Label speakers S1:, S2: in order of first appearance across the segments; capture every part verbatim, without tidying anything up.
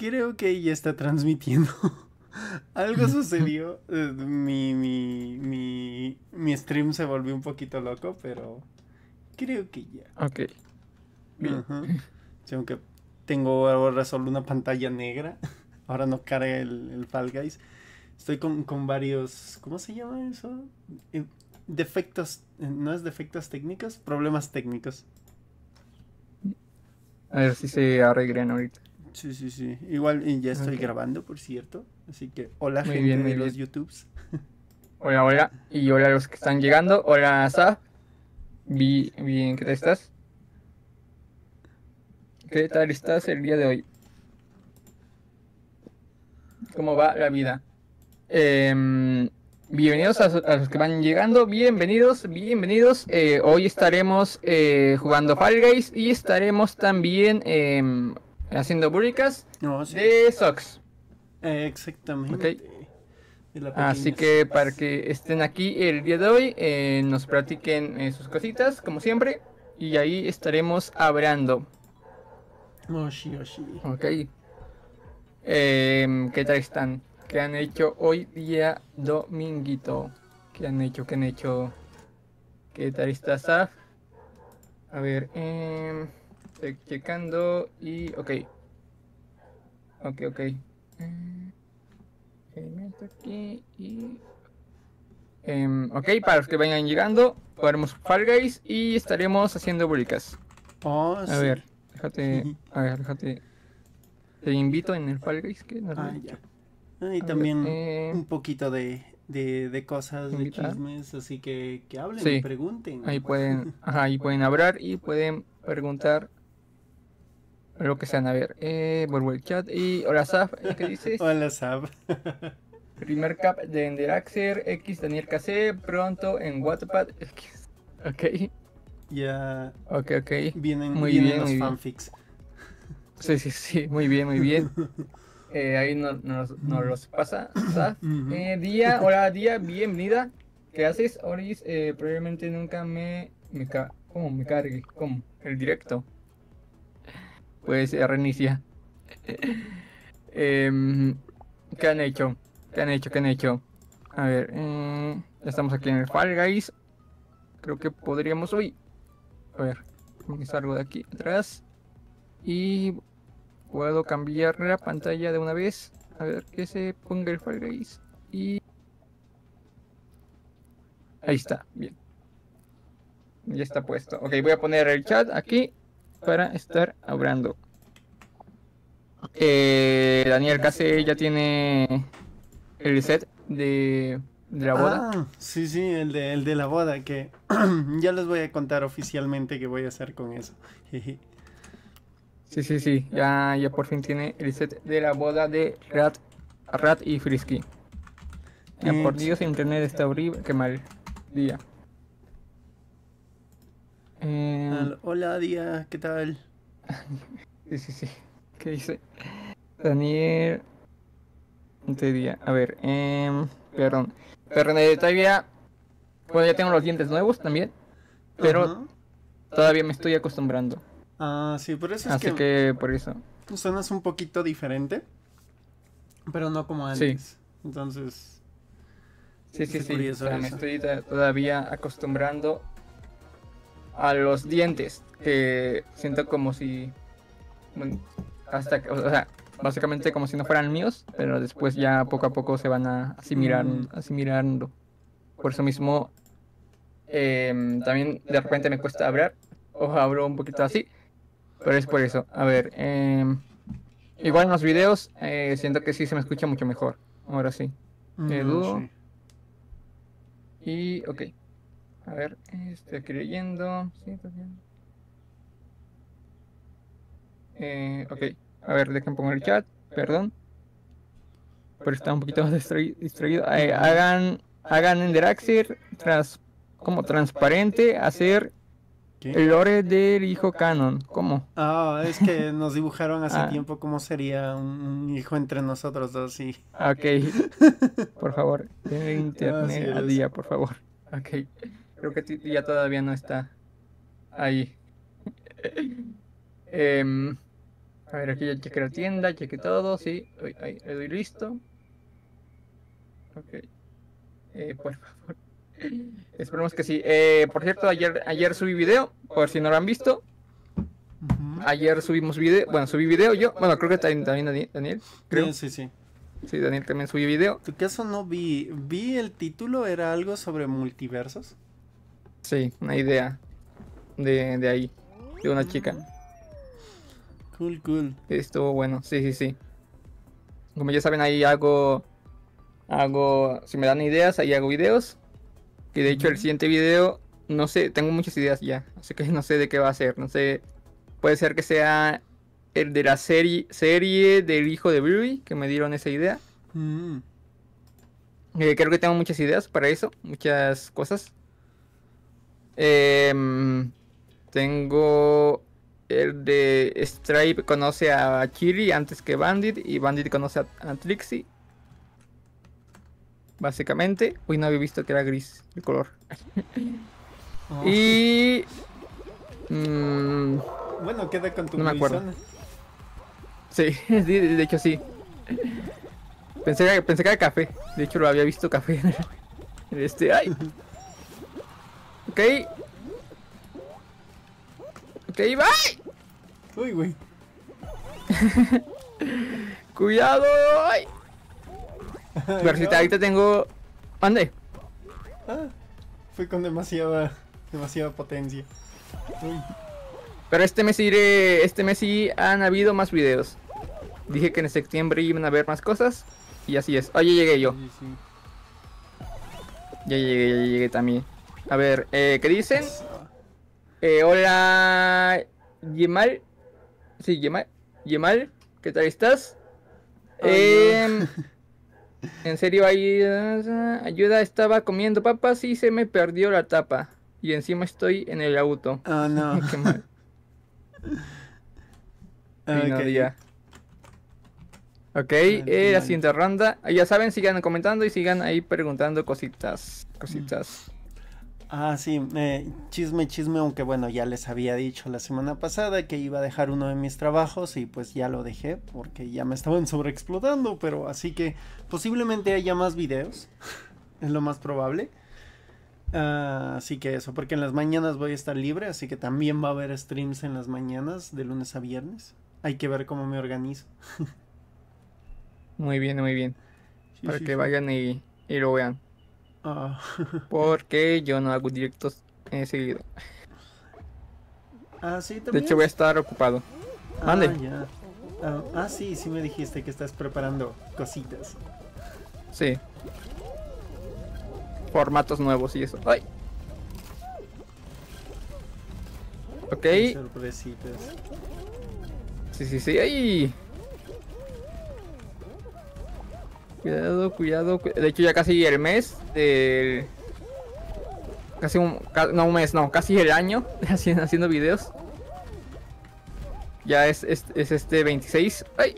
S1: Creo que ya está transmitiendo. Algo sucedió. eh, Mi, mi, mi, mi stream se volvió un poquito loco, pero creo que ya.
S2: Ok, bien.
S1: Ajá. Sí, aunque tengo ahora solo una pantalla negra. Ahora no carga el, el Fall Guys. Estoy con, con varios. ¿Cómo se llama eso? Eh, Defectos. eh, ¿No es defectos técnicos? Problemas técnicos.
S2: A ver si se arreglan ahorita.
S1: Sí, sí, sí. Igual eh, ya estoy
S2: Ok,
S1: grabando, por cierto. Así que, hola
S2: muy
S1: gente
S2: bien, muy
S1: de los
S2: bien.
S1: YouTubes.
S2: Hola, hola. Y hola a los que están llegando. Hola, Saf. Vi- Bien, ¿qué tal estás? ¿Qué tal estás el día de hoy? ¿Cómo va la vida? Em, bienvenidos a, a los que van llegando. Bienvenidos, bienvenidos. Eh, hoy estaremos eh, jugando Fall Guys y estaremos también em, haciendo búricas
S1: No, sí.
S2: de Sox.
S1: Eh,
S2: ¿Ok?
S1: exactamente. De la
S2: Así
S1: pequeña
S2: que para
S1: Sox.
S2: que estén aquí el día de hoy, eh, nos platiquen eh, sus cositas, como siempre, y ahí estaremos hablando.
S1: Oshi, Oshi.
S2: ¿Ok? Em, ¿qué tal están? ¿Qué han hecho hoy día dominguito? ¿Qué han hecho? ¿Qué han hecho? ¿Qué tal está Saf? A ver, em, estoy checando y... Ok, ok, ok. Em, ok, meto aquí y... em, ok, para los que vayan llegando, jugaremos Fall Guys y estaremos haciendo búricas.
S1: Oh,
S2: A
S1: sí.
S2: ver, déjate, a ver, déjate. Te invito en el Fall Guys que no lo he
S1: Ah, ya.
S2: dicho.
S1: Ah, y
S2: A ver,
S1: también
S2: eh,
S1: un poquito de, de, de cosas, de
S2: invitar.
S1: chismes. Así que, que hablen,
S2: Sí,
S1: pregunten.
S2: ahí pueden, ajá, ahí pueden hablar y pueden preguntar lo que sean. A ver, eh, vuelvo el chat y hola Saf, eh, ¿qué dices?
S1: Hola, Sab.
S2: Primer cap de Enderaxer, X Daniel K C, pronto en Wattpad. X. Ok,
S1: Ya
S2: ok, ok.
S1: vienen,
S2: Muy
S1: vienen
S2: bien,
S1: los
S2: muy bien.
S1: fanfics.
S2: Sí, sí, sí, muy bien, muy bien. Eh, ahí nos, nos, nos los pasa, Saf.
S1: Ujú.
S2: Eh, Día, hola Día, bienvenida. ¿Qué haces, Oris? Eh, probablemente nunca me, me, ca ¿cómo me cargue? ¿Cómo? El directo. Pues eh, reinicia. Em, ¿qué han hecho? ¿Qué han hecho? ¿Qué han hecho? A ver, eh, ya estamos aquí en el Fall Guys. Creo que podríamos hoy. A ver, me salgo de aquí atrás. Y puedo cambiar la pantalla de una vez. A ver que se ponga el Fall Guys. Y ahí está, bien. Ya está puesto. Ok, voy a poner el chat aquí para estar hablando. Eh, Daniel Case ya tiene el set de, de la boda.
S1: Ah, sí, sí, el de, el de la boda, que ya les voy a contar oficialmente qué voy a hacer con eso. Jeje.
S2: Sí, sí, sí. Ya, ya por fin tiene el set de la boda de Rat, Rat y Frisky. Ya por Dios, el internet está horrible. Qué mal día. Em,
S1: Al- Hola, Dia, ¿qué tal?
S2: sí, sí, sí. ¿Qué dice? Daniel. Este día. A ver, em, perdón. Perdón, eh, todavía. Bueno, ya tengo los dientes nuevos también. Pero
S1: Ajá.
S2: todavía me estoy acostumbrando.
S1: Ah, sí, por eso es
S2: Así
S1: que
S2: que por eso.
S1: suenas un poquito diferente, pero no como
S2: Sí,
S1: antes. Entonces,
S2: sí, sí,
S1: está
S2: sí. O
S1: curioso
S2: sea, me
S1: eso.
S2: estoy ta- todavía acostumbrando a los dientes. Que siento como si. Bueno, hasta que, o sea, básicamente como si no fueran míos. Pero después ya poco a poco se van a asimilar,
S1: Mm,
S2: asimilando. Por eso mismo. em, también de repente me cuesta hablar. O hablo un poquito así. Pero es por eso. A ver. em, igual en los videos eh, siento que sí se me escucha mucho mejor. Ahora sí. Eh,
S1: no,
S2: dúo.
S1: sí.
S2: Y ok. A ver, eh, estoy aquí leyendo. Sí, está bien. Eh, ok. A ver, dejen pongo el chat. Perdón. Pero está un poquito distrai- distraído. Eh,
S1: Ujú.
S2: hagan, hagan en Deraxir tras, como transparente hacer
S1: ¿Qué?
S2: el lore del hijo canon. ¿Cómo?
S1: Ah, es que nos dibujaron hace
S2: Ah,
S1: tiempo cómo sería un, un hijo entre nosotros dos, sí.
S2: ok. Por favor, denle
S1: Ah, sí,
S2: internet a
S1: eres.
S2: día, por favor. Ok. Creo que ti- ya todavía no está ahí. Em, A ver, aquí ya chequé la tienda, chequé todo, sí. Uy, ahí, le doy listo. Ok. Eh, por favor. Esperemos que sí. Eh, por cierto, ayer, ayer subí video, por si no lo han visto.
S1: Ujú.
S2: Ayer subimos video, bueno, subí video yo. Bueno, creo que también, también Dani- Daniel, creo.
S1: Sí, sí, sí.
S2: Sí, Daniel también subí video.
S1: Tu caso no vi. Vi el título, era algo sobre multiversos.
S2: Sí, una idea de, de ahí, de una chica.
S1: Cool, cool.
S2: Estuvo bueno, sí, sí, sí. Como ya saben, ahí hago, hago, si me dan ideas, ahí hago videos. Que de hecho el
S1: Ujú.
S2: siguiente video, no sé, tengo muchas ideas ya. Así que no sé de qué va a ser, no sé. Puede ser que sea el de la serie, serie del hijo de Bluey, que me dieron esa idea.
S1: Mm.
S2: Eh, creo que tengo muchas ideas para eso, muchas cosas. Em, tengo el de Stripe conoce a Chiri antes que Bandit y Bandit conoce a, a Trixie. Básicamente. Uy, no había visto que era gris el color.
S1: Oh.
S2: Y... mm,
S1: Bueno, queda con tu
S2: no me acuerdo.
S1: Luisana.
S2: sí, sí, de hecho sí. Pensé, que- pensé que era café. De hecho lo había visto café. En este... ¡Ay! Ok. Ok, bye.
S1: Uy, güey.
S2: Cuidado. Ay. Pero si
S1: No.
S2: ahorita tengo... Ande.
S1: Ah, fue con demasiada, demasiada potencia. Uy.
S2: Pero este mes iré... Este mes sí han habido más videos. Dije que en septiembre iban a haber más cosas. Y así es. Oye, llegué yo.
S1: Sí, sí.
S2: Ya llegué, ya llegué también. A ver, eh, ¿qué dicen?
S1: Eso.
S2: Eh, hola, Yemal. Sí, Yemal. Yemal, ¿qué tal estás?
S1: Ay,
S2: Em, en serio, ahí, ah, ayuda, estaba comiendo papas y se me perdió la tapa. Y encima estoy en el auto.
S1: no. Oh, no.
S2: Qué mal. Sí, no,
S1: Ok.
S2: ya. Ok, eh, la
S1: Mal.
S2: siguiente ronda. Ah, ya saben, sigan comentando y sigan ahí preguntando cositas. Cositas.
S1: Ah, sí, eh, chisme, chisme, aunque bueno, ya les había dicho la semana pasada que iba a dejar uno de mis trabajos y pues ya lo dejé porque ya me estaban sobreexplotando, pero así que posiblemente haya más videos, es lo más probable. Ah, así que eso, porque en las mañanas voy a estar libre, así que también va a haber streams en las mañanas, de lunes a viernes. Hay que ver cómo me organizo.
S2: Muy bien, muy bien.
S1: Sí,
S2: Para
S1: sí,
S2: que
S1: sí.
S2: vayan y, y lo vean.
S1: Ah,
S2: Porque yo no hago directos eh, seguido.
S1: ah, sí,
S2: De
S1: también.
S2: hecho, voy a estar ocupado.
S1: Ah,
S2: Mande.
S1: ya. Ah, ah, sí, sí me dijiste que estás preparando cositas.
S2: Sí. Formatos nuevos y eso. ¡Ay! Ok.
S1: Qué sorpresitas.
S2: Sí, sí, sí. ¡Ay! Cuidado, cuidado. cu- De hecho, ya casi el mes del... Casi un... ca- No, un mes, no. Casi el año haciendo, haciendo videos. Ya es, es, es este veintiséis. ¡Ay!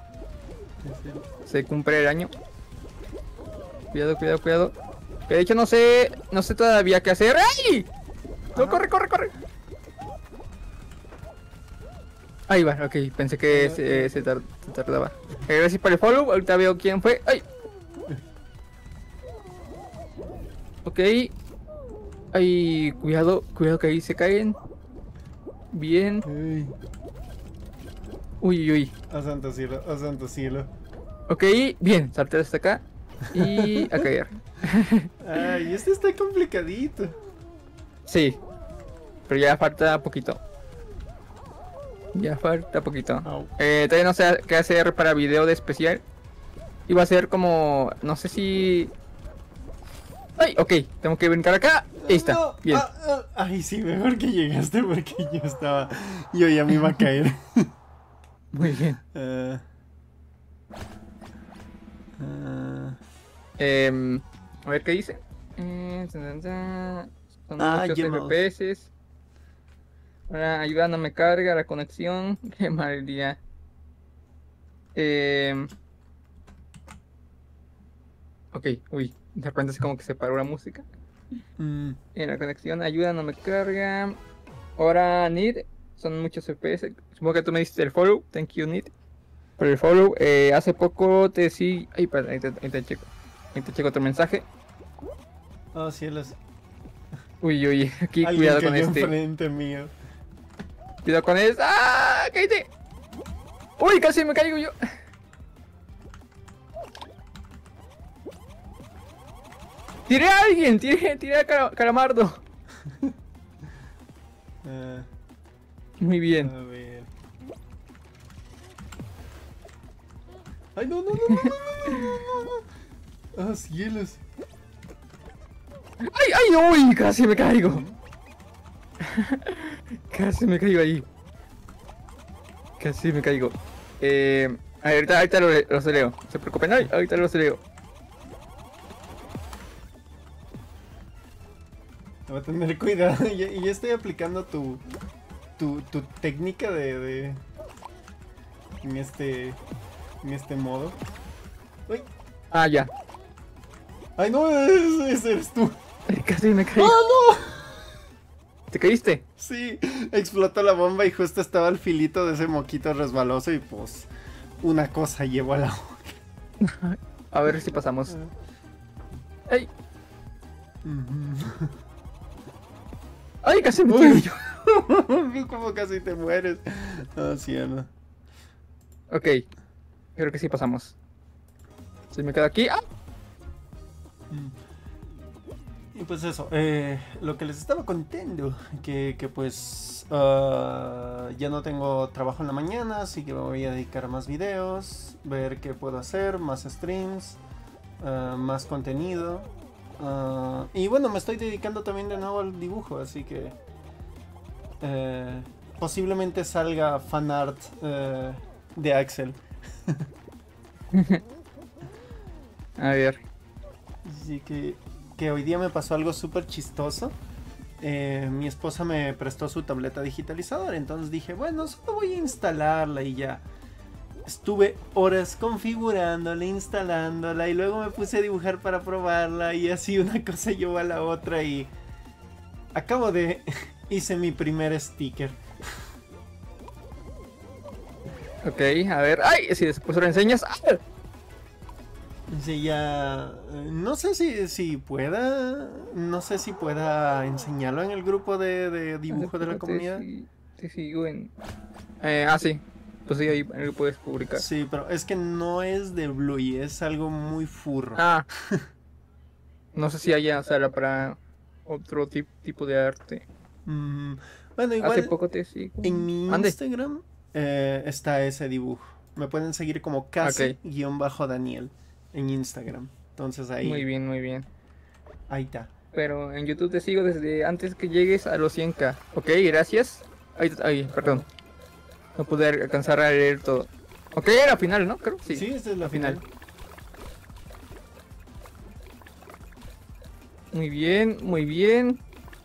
S2: Se cumple el año. Cuidado, cuidado, cuidado. Que de hecho no sé... No sé todavía qué hacer. ¡Ay! No,
S1: Ajá.
S2: corre, corre, corre. Ahí va, ok. Pensé que
S1: Ah,
S2: se,
S1: ok.
S2: se, tar- se tardaba. Eh, Gracias por el follow. Ahorita veo quién fue. ¡Ay! Ok. Ay, cuidado, cuidado que ahí se caen. Bien.
S1: Uy,
S2: Uy, uy, uy.
S1: oh santo cielo, oh santo cielo.
S2: Ok, bien. Salté hasta acá. Y a caer.
S1: Ay, este está complicadito.
S2: Sí. Pero ya falta poquito. Ya falta poquito.
S1: Au.
S2: Eh, todavía no sé qué hacer para video de especial. Iba a ser como... No sé si... Ay, ok. Tengo que brincar acá. Ahí está.
S1: No,
S2: Bien.
S1: ah, ah, ay, sí, mejor que llegaste porque yo estaba. Yo ya me iba a caer.
S2: Muy bien.
S1: Ah, ah,
S2: Em, a ver qué dice. Eh, tan, tan, tan. Son
S1: Ah,
S2: muchos
S1: gemelos.
S2: F P S. Ahora ayuda, no me carga la conexión. Qué mal día. Em, ok, uy. De repente es como que se paró la música.
S1: mm,
S2: En la conexión, ayuda, no me carga. Ahora, Nid, son muchos F P S. Supongo que tú me diste el follow, thank you, Nit, por el follow. Eh, hace poco te sí... Ay, perdón, ahí te, ahí te checo. Ahí te checo tu mensaje.
S1: Oh, cielos.
S2: Uy, uy, aquí
S1: Alguien
S2: cuidado con
S1: cayó
S2: este.
S1: enfrente mío.
S2: Cuidado con este. ¡Ah! ¡Cállate! ¡Uy, casi me caigo yo! ¡Tiré a alguien! ¡Tiré, tiré a Car- Calamardo!
S1: Ah,
S2: Muy bien.
S1: a ver. Ay, no, no, no, no, no, no, no, no. Ah, cielos.
S2: ¡Ay, ay, uy! Casi me caigo. Casi me caigo ahí. Casi me caigo. Eh, ahorita, ahorita lo, los leo. No se preocupen, ay, ahorita los leo.
S1: Voy a tener cuidado. Ya, ya estoy aplicando tu, tu, tu técnica de, de... En este... En este modo. Uy.
S2: Ah, ya.
S1: Ay, no, ese, ese eres tú.
S2: Casi me caigo.
S1: ¡Ah, no!
S2: ¿Te caíste?
S1: Sí, explotó la bomba y justo estaba al filito de ese moquito resbaloso y pues una cosa llevó a la otra.
S2: A ver si pasamos. ¡Ay!
S1: Ujú.
S2: ¡Ay, casi me
S1: Uy.
S2: caigo yo!
S1: Vi como casi te mueres. Oh, cielo.
S2: Ok. Creo que sí pasamos. Si me quedo aquí. ¡Ah!
S1: Y pues eso, eh, lo que les estaba contando, que, que pues uh, ya no tengo trabajo en la mañana, así que me voy a dedicar a más videos, ver qué puedo hacer, más streams, uh, más contenido. Uh, y bueno, me estoy dedicando también de nuevo al dibujo, así que eh, posiblemente salga fanart uh, de Axel.
S2: A ver.
S1: Así que, que hoy día me pasó algo súper chistoso. Eh, mi esposa me prestó su tableta digitalizadora, entonces dije, bueno, solo voy a instalarla y ya. Estuve horas configurándola, instalándola y luego me puse a dibujar para probarla y así una cosa llevó a la otra y acabo de... hice mi primer sticker.
S2: Ok, a ver. ¡Ay! Si después lo enseñas. ¡Ah!
S1: Sí, ya... No sé si, si pueda... No sé si pueda enseñarlo en el grupo de, de dibujo de la comunidad.
S2: Te, te sigo en... Eh, ah, sí. Pues sí, ahí lo puedes publicar.
S1: Sí, pero es que no es de Bluey, es algo muy furro.
S2: Ah. No sé si haya sala para otro tip, tipo de arte.
S1: Mm, bueno, igual
S2: Hace poco te sigo.
S1: en mi
S2: Mande.
S1: Instagram eh, está ese dibujo. Me pueden seguir como casi-daniel en Instagram. Entonces ahí...
S2: Muy bien, muy bien.
S1: Ahí está.
S2: Pero en YouTube te sigo desde antes que llegues a los cien k. Ok, gracias. Ay, ay, perdón. No pude alcanzar a leer todo. Ok, era final, ¿no? Creo. Sí,
S1: Sí, esta es la final.
S2: final. Muy bien, muy bien.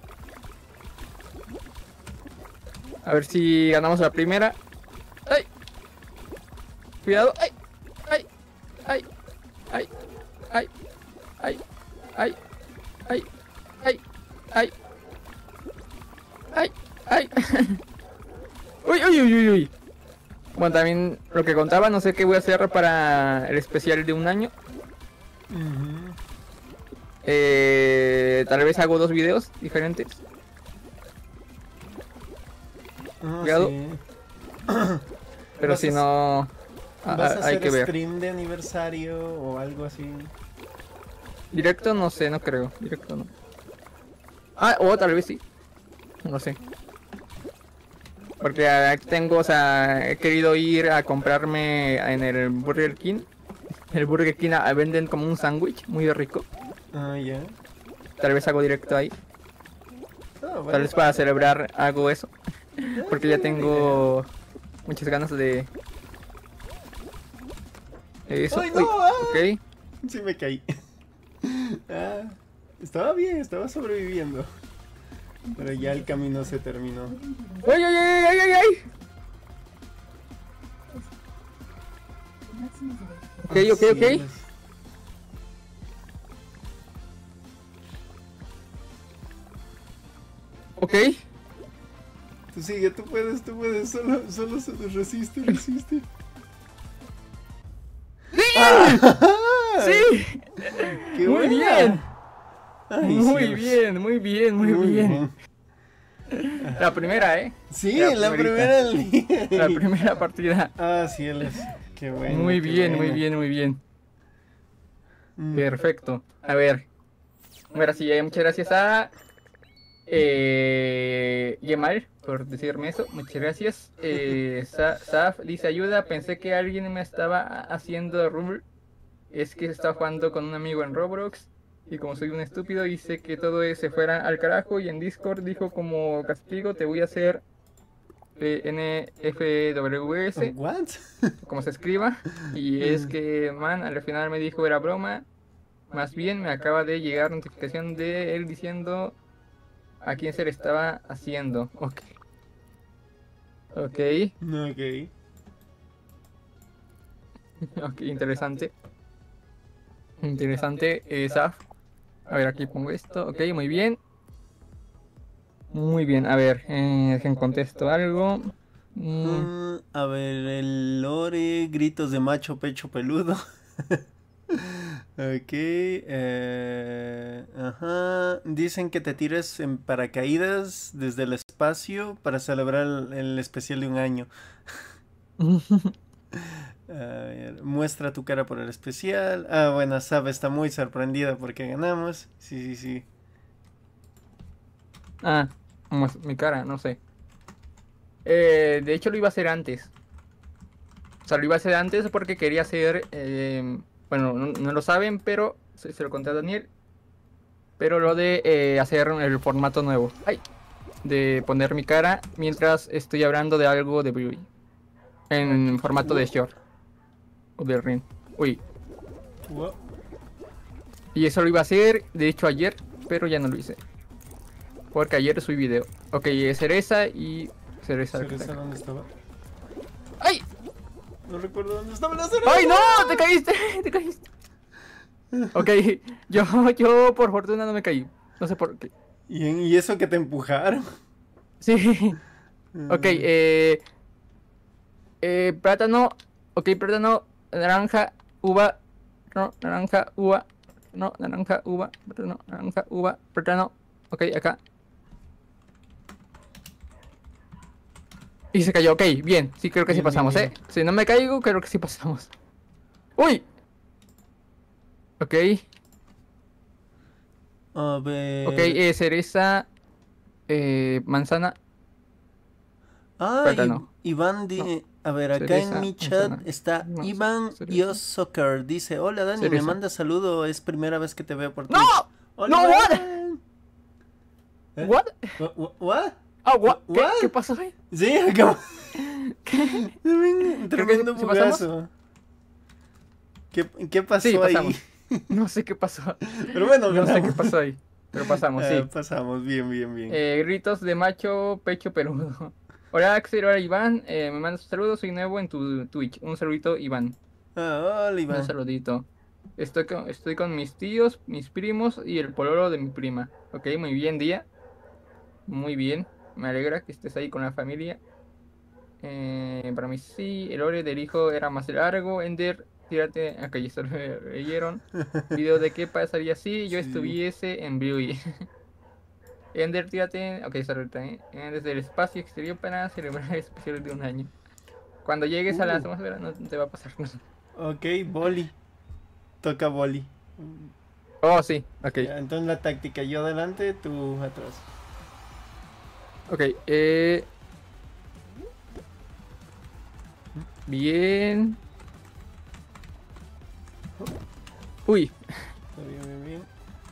S2: A ver si ganamos la primera. ¡Ay! Cuidado. ¡Ay! ¡Ay! ¡Ay! ¡Ay! ¡Ay! ¡Ay! ¡Ay! ¡Ay! ¡Ay! ¡Ay! ¡Ay! ¡Ay! ¡Uy, uy, uy, uy, uy! Bueno, también lo que contaba, no sé qué voy a hacer para el especial de un año.
S1: Uh-huh.
S2: Eh, tal vez hago dos videos diferentes.
S1: Ah,
S2: Cuidado.
S1: sí.
S2: Pero
S1: ¿Vas
S2: si
S1: a-
S2: no,
S1: ¿Vas
S2: a-
S1: a
S2: hay
S1: hacer
S2: que ver.
S1: stream de aniversario o algo así?
S2: Directo no sé, no creo. Directo no. Ah, o tal vez sí. No sé. Porque ah, tengo, o sea, he querido ir a comprarme en el Burger King. El Burger King ah, venden como un sándwich muy rico.
S1: Ah, ya.
S2: Tal vez hago directo ahí.
S1: Ah, bueno.
S2: Tal vez para celebrar hago eso.
S1: Ah,
S2: Porque ya
S1: buena
S2: tengo muchas ganas de... de eso.
S1: ¡Ay, no!
S2: Uy,
S1: Ah.
S2: ok.
S1: Sí me caí. Ah, estaba bien, estaba sobreviviendo. Pero ya el camino se terminó.
S2: ¡Ay, ay, ay, ay, ay, ay! Ok, ok,
S1: Así
S2: ok.
S1: es.
S2: Ok.
S1: Tú sigue, tú puedes, tú puedes, solo, solo se- resiste, resiste.
S2: ¡Sí!
S1: ¡Ah!
S2: ¡Sí!
S1: ¡Qué
S2: Muy
S1: buena!
S2: bien.
S1: Ay,
S2: Muy
S1: cielos.
S2: bien, muy bien, muy, bien. La primera, ¿eh?
S1: Sí,
S2: La
S1: la,
S2: primerita.
S1: primera del día.
S2: La primera partida.
S1: Ah, cielos. Qué bueno.
S2: Muy
S1: qué
S2: bien, muy
S1: bueno.
S2: bien, muy bien.
S1: Mm.
S2: Perfecto. A ver. Ahora sí, eh, muchas gracias a eh, Yemal por decirme eso. Muchas gracias. Eh, Sa- Saf dice ayuda. Pensé que alguien me estaba haciendo rule. Es que estaba jugando con un amigo en Roblox. Y como soy un estúpido, hice que todo se fuera al carajo. Y en Discord dijo como castigo: te voy a hacer eh, N F W S.
S1: ¿What?
S2: Como se escriba. Y es que, man, al final me dijo era broma. Más bien me acaba de llegar notificación de él diciendo a quién se le estaba haciendo. Ok. Ok.
S1: Ok.
S2: Ok, interesante. Interesante. Eh, Saf. A ver, aquí pongo esto. Ok, muy bien. Muy bien. A ver, eh, dejen contesto algo. Mm,
S1: Mm, a ver, el lore, gritos de macho, pecho peludo. Ok. eh, ajá. Dicen que te tires en paracaídas desde el espacio para celebrar el, el especial de un año. A ver, muestra tu cara por el especial. Ah, bueno, Sab está muy sorprendida porque ganamos. Sí, sí, sí.
S2: Ah, como es mi cara, no sé. Eh, de hecho, lo iba a hacer antes. O sea, lo iba a hacer antes porque quería hacer. eh, bueno, no, no lo saben, pero se, se lo conté a Daniel. Pero lo de eh, hacer el formato nuevo. Ay, de poner mi cara mientras estoy hablando de algo de Bluey. En formato de short. O de ring. Uy.
S1: Wow.
S2: Y eso lo iba a hacer, de hecho, ayer. Pero ya no lo hice. Porque ayer subí video. Ok, eh, cereza y cereza.
S1: ¿Cereza dónde estaba?
S2: ¡Ay!
S1: No recuerdo dónde estaba la cereza.
S2: ¡Ay, no! ¡Te caíste! ¡Te caíste! Ok, yo, yo por fortuna no me caí. No sé por qué.
S1: ¿Y, en- y eso que te empujaron?
S2: Sí. Ok,
S1: Mm.
S2: eh, eh, plátano. Ok, plátano, naranja, uva. No, naranja, uva. No, naranja, uva. Plátano, naranja, uva. Plátano. Ok, acá. Y se cayó, ok, bien. Sí, creo que sí
S1: Bien, bien,
S2: pasamos,
S1: bien.
S2: ¿eh? Si no me caigo, creo que sí pasamos. ¡Uy! Ok,
S1: A
S2: ok,
S1: ver.
S2: eh, cereza, eh, manzana,
S1: Ah, I-
S2: plátano.
S1: Iván
S2: No,
S1: di- A ver, acá en
S2: cereza,
S1: mi chat
S2: manzana.
S1: está
S2: No,
S1: Iván
S2: cereza,
S1: Yosoccer. Dice, hola Dani, me
S2: cereza.
S1: manda saludo, es primera vez que te veo por
S2: ¡No!
S1: Twitch. Hola,
S2: ¡No, what!
S1: Iván. ¿Eh?
S2: ¿What?
S1: Wha- wha- ¿What?
S2: Ah, what? ¿Qué,
S1: ¿What?
S2: ¿Qué pasó ahí?
S1: Sí, acabo.
S2: ¿Qué?
S1: Tremendo,
S2: Creo que sí,
S1: tremendo
S2: sí pasamos.
S1: bugazo. ¿Qué, qué
S2: Sí,
S1: pasó ahí?
S2: pasamos. No sé qué pasó.
S1: Pero bueno,
S2: No sé qué
S1: ganamos.
S2: pasó ahí. Pero pasamos,
S1: Ah,
S2: sí.
S1: pasamos, bien, bien, bien.
S2: Eh, gritos de macho, pecho peludo. Hola Axel, hola Iván. Eh, me mandas un saludo, soy nuevo en tu Twitch. Un saludito, Iván.
S1: Ah, hola
S2: Un
S1: Iván.
S2: saludito. Estoy con, estoy con mis tíos, mis primos y el pololo de mi prima. Ok, muy bien, día. Muy bien. Me alegra que estés ahí con la familia. Eh, para mí sí, el ore del hijo era más largo. Ender, tírate. Acá ya se lo leyeron. Video de qué pasaría si yo
S1: Sí.
S2: estuviese en Bluey. Ender, tírate. Ok, se lo trae. Eh, desde el espacio exterior para celebrar el especial de un año. Cuando llegues a la
S1: Uh.
S2: atmósfera no te va a pasar nada.
S1: Ok, boli. Toca boli.
S2: Oh, sí, ok.
S1: Ya, entonces la táctica, yo adelante, tú atrás.
S2: Ok, eh. Bien. Uy,
S1: Está bien, bien, bien.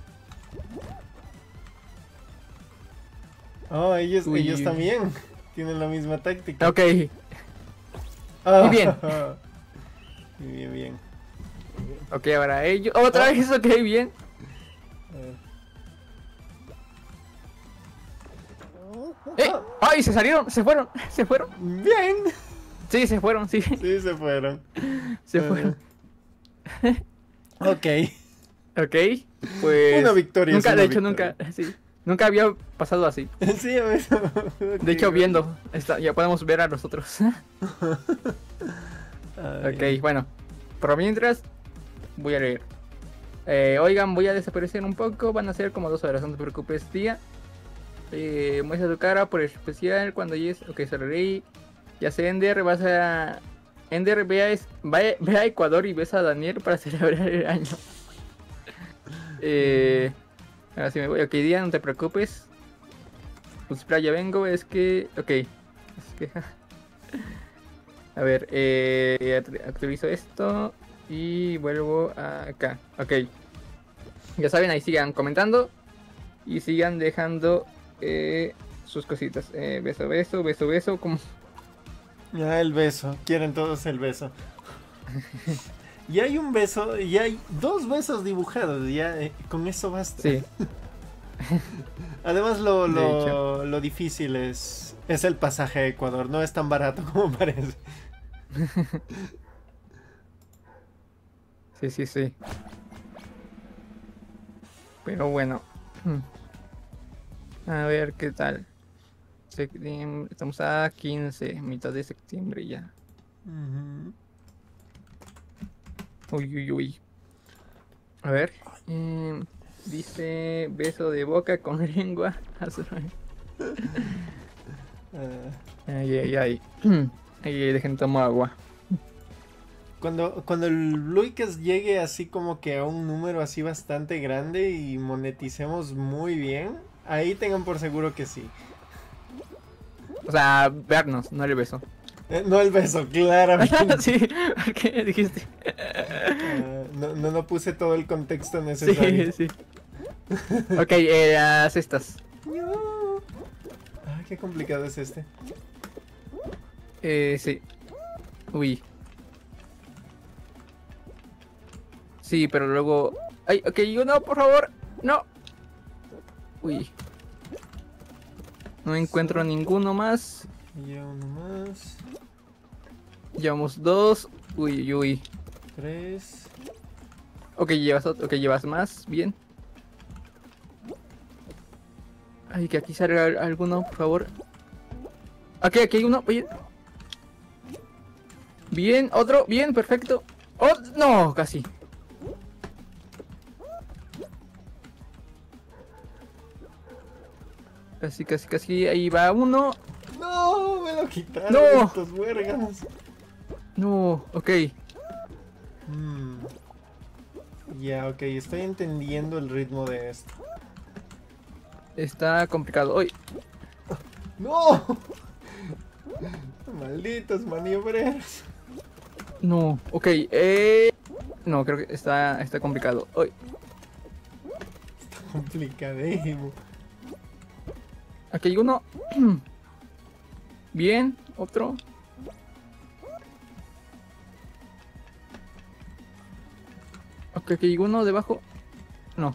S1: Oh, ellos,
S2: Uy.
S1: ellos también tienen la misma táctica.
S2: ok.
S1: Ah,
S2: Muy bien.
S1: Muy bien, bien.
S2: Ok, ahora ellos. Otra
S1: Oh.
S2: vez, ok, bien.
S1: Eh.
S2: ¡Eh! ¡Ay! Se salieron, se fueron, se fueron.
S1: Bien.
S2: Sí, se fueron, sí.
S1: Sí, se fueron.
S2: Se
S1: Ah.
S2: fueron.
S1: Ok.
S2: Ok, pues.
S1: Una victoria es
S2: Nunca,
S1: una
S2: de hecho,
S1: victoria.
S2: nunca. Sí. Nunca había pasado así.
S1: Sí, a ver.
S2: De hecho, viendo, está, ya podemos ver a los otros. Ok, bueno. Por mientras, voy a leer. Eh, oigan, voy a desaparecer un poco. Van a ser como dos horas, no te preocupes, tía. Eh, muestra tu cara por especial cuando llegues. Ok, se lo leí. Ya sé, Ender, vas a... Ender, ve a, es... ve, ve a Ecuador y ves a Daniel para celebrar el año. eh... Ahora sí me voy. Ok, Día, no te preocupes. Pues playa vengo, es que... Ok. Es que... A ver, eh, actualizo esto y vuelvo acá. Ok. Ya saben, ahí sigan comentando y sigan dejando eh, sus cositas. Eh, beso, beso, beso, beso. Como...
S1: Ya el beso. Quieren todos el beso. Y hay un beso, y hay dos besos dibujados. Ya eh, con eso basta.
S2: Sí.
S1: Además, lo, lo, lo difícil es, es el pasaje a Ecuador. No es tan barato como parece.
S2: Sí, sí, sí. Pero bueno. A ver qué tal. Septiembre, estamos a quince, mitad de septiembre ya.
S1: Uh-huh.
S2: Uy, uy, uy. A ver. Eh, dice beso de boca con lengua.
S1: uh.
S2: Ay, ay, ay. Ay, dejen tomar agua.
S1: Cuando, cuando el Bluicast llegue así como que a un número así bastante grande y moneticemos muy bien, ahí tengan por seguro que sí.
S2: O sea, vernos, no el beso.
S1: Eh, no el beso, claramente.
S2: Sí, ¿por qué dijiste?
S1: Uh, no, no, no puse todo el contexto necesario.
S2: Sí, sí. Ok, eh, las estas.
S1: No. Ah, qué complicado es este.
S2: Eh, sí. Uy. Sí, pero luego... Ay, ok, yo no, por favor. No. Uy. No encuentro ninguno más.
S1: Ya uno más.
S2: Llevamos dos. Uy, uy, uy.
S1: Tres.
S2: Ok, llevas otro. Ok, llevas más. Bien. Ay, que aquí salga alguno, por favor. Ok, aquí hay uno. Bien. Bien, otro. Bien, perfecto. Oh, no, casi. Casi, casi, casi. Ahí va uno.
S1: No, me lo quitaron
S2: No.
S1: estos huérganos.
S2: No, ok.
S1: Mm. Ya, ok, estoy entendiendo el ritmo de esto.
S2: Está complicado. Uy.
S1: ¡No! Malditos maniobreros.
S2: No, ok. Eh... No, creo que está, está complicado. Uy.
S1: Está complicadísimo.
S2: Aquí hay uno. Bien, otro. Ok, aquí hay uno debajo. No.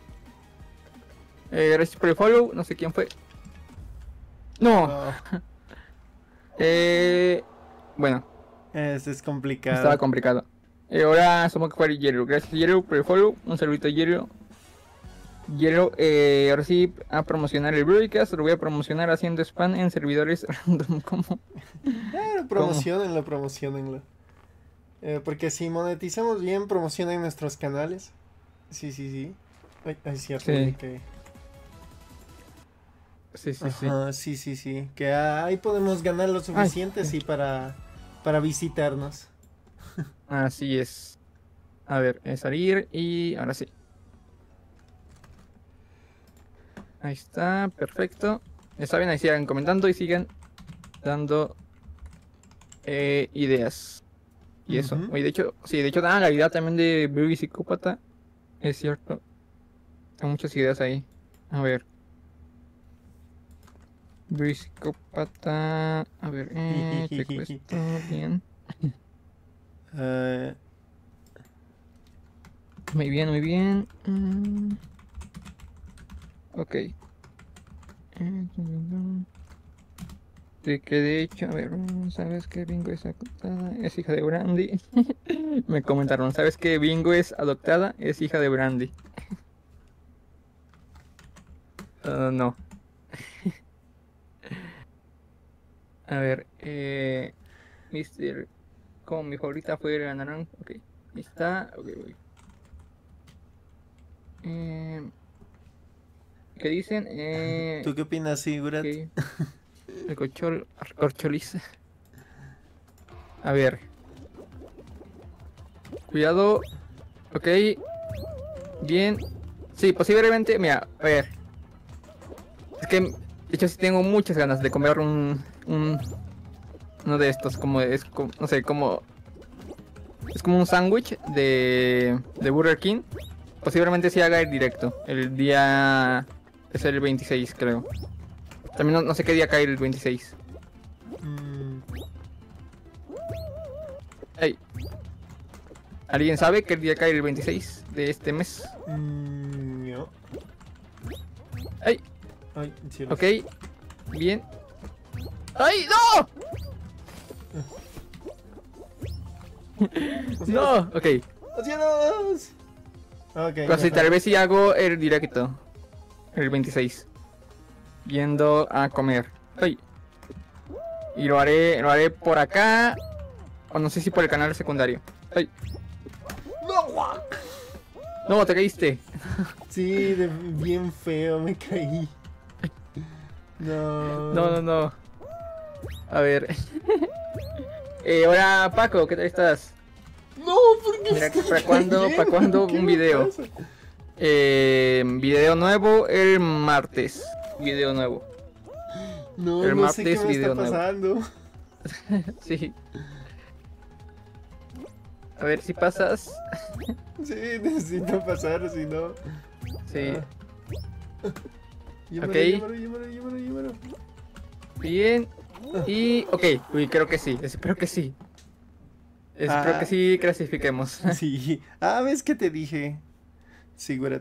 S2: Eh, gracias por el follow. No sé quién fue. No.
S1: No.
S2: Eh... Bueno.
S1: Ese es complicado.
S2: Estaba complicado. Eh, ahora somos que fue Yero. Gracias Yero por el follow. Un saludito a Yero. Yero, eh, ahora sí a promocionar el broadcast. Lo voy a promocionar haciendo spam en servidores random. ¿Cómo?
S1: Eh, promocionenlo, promocionenlo. Eh, porque si monetizamos bien, promocionen nuestros canales. Sí, sí, sí. Ay, ay cierto.
S2: Sí.
S1: Que...
S2: Sí, sí,
S1: Ajá, sí, sí, sí. Que ahí podemos ganar lo suficiente, sí, para, para visitarnos.
S2: Así es. A ver, es salir y ahora sí. Ahí está, perfecto. Ya saben, ahí sigan comentando y sigan dando eh, ideas. Y eso.
S1: Ujú.
S2: Oye, de hecho, sí, de hecho, dan la idea también de Baby Psicópata. Es cierto. Hay muchas ideas ahí. A ver. Baby Psicópata. A ver, eh, checo esto bien.
S1: Uh,
S2: Muy bien, muy bien. Mm. Ok. De que de hecho, a ver, ¿sabes que Bingo es adoptada? Es hija de Brandy. Me comentaron, ¿sabes que Bingo es adoptada? Es hija de Brandy. no, no. A ver, eh, mister Como mi favorita fue la naranja. Ok, ahí está. Ok, voy. Eh, ¿Qué dicen? Eh,
S1: ¿Tú qué opinas, Sigurat?
S2: ok, El corchol, corcholiza. A ver. Cuidado. Ok. Bien. Sí, posiblemente. Mira, a ver. Es que, de hecho, sí tengo muchas ganas de comer un. un uno de estos. Como es. Como, no sé, como. Es como un sándwich de. de Burger King. Posiblemente sí haga el directo. El día. Es el veintiséis, creo. También no, no sé qué día cae el veintiséis.
S1: Mm,
S2: Hey. ¿Alguien sabe qué día cae el veintiséis de este mes?
S1: mm, no.
S2: ¡Ay!
S1: Ay, cielos.
S2: Ok. Bien. ¡Ay! ¡No! ¡No! Ok.
S1: ¡Cielos! Ok.
S2: Pues sí,
S1: mejor.
S2: tal vez si hago el directo. El veintiséis. Yendo a comer. ¡Ay! Y lo haré, lo haré por acá. O no sé si por el canal secundario. ¡Ay!
S1: ¡No!
S2: No, te caíste.
S1: Sí, de bien feo me caí. No.
S2: No, no, no. A ver. eh, hola Paco, ¿qué tal estás?
S1: No, ¿por qué
S2: Mira,
S1: estoy
S2: ¿para cuándo,
S1: cayendo?
S2: para cuándo
S1: ¿Qué
S2: un
S1: me
S2: video?
S1: pasa?
S2: Eh, video nuevo el martes. Video nuevo.
S1: No,
S2: El
S1: no sé qué
S2: martes
S1: me está
S2: video nuevo.
S1: pasando.
S2: Sí. A ver si pasas.
S1: Sí, necesito pasar, si no.
S2: Sí.
S1: Ah. Llévalo,
S2: Ok.
S1: llévalo, llévalo, llévalo, llévalo.
S2: Bien. Y. Ok. Uy, creo que sí. Espero que sí. Espero
S1: Ah.
S2: que sí clasifiquemos.
S1: Sí. Ah, ¿ves que te dije? Sigurat.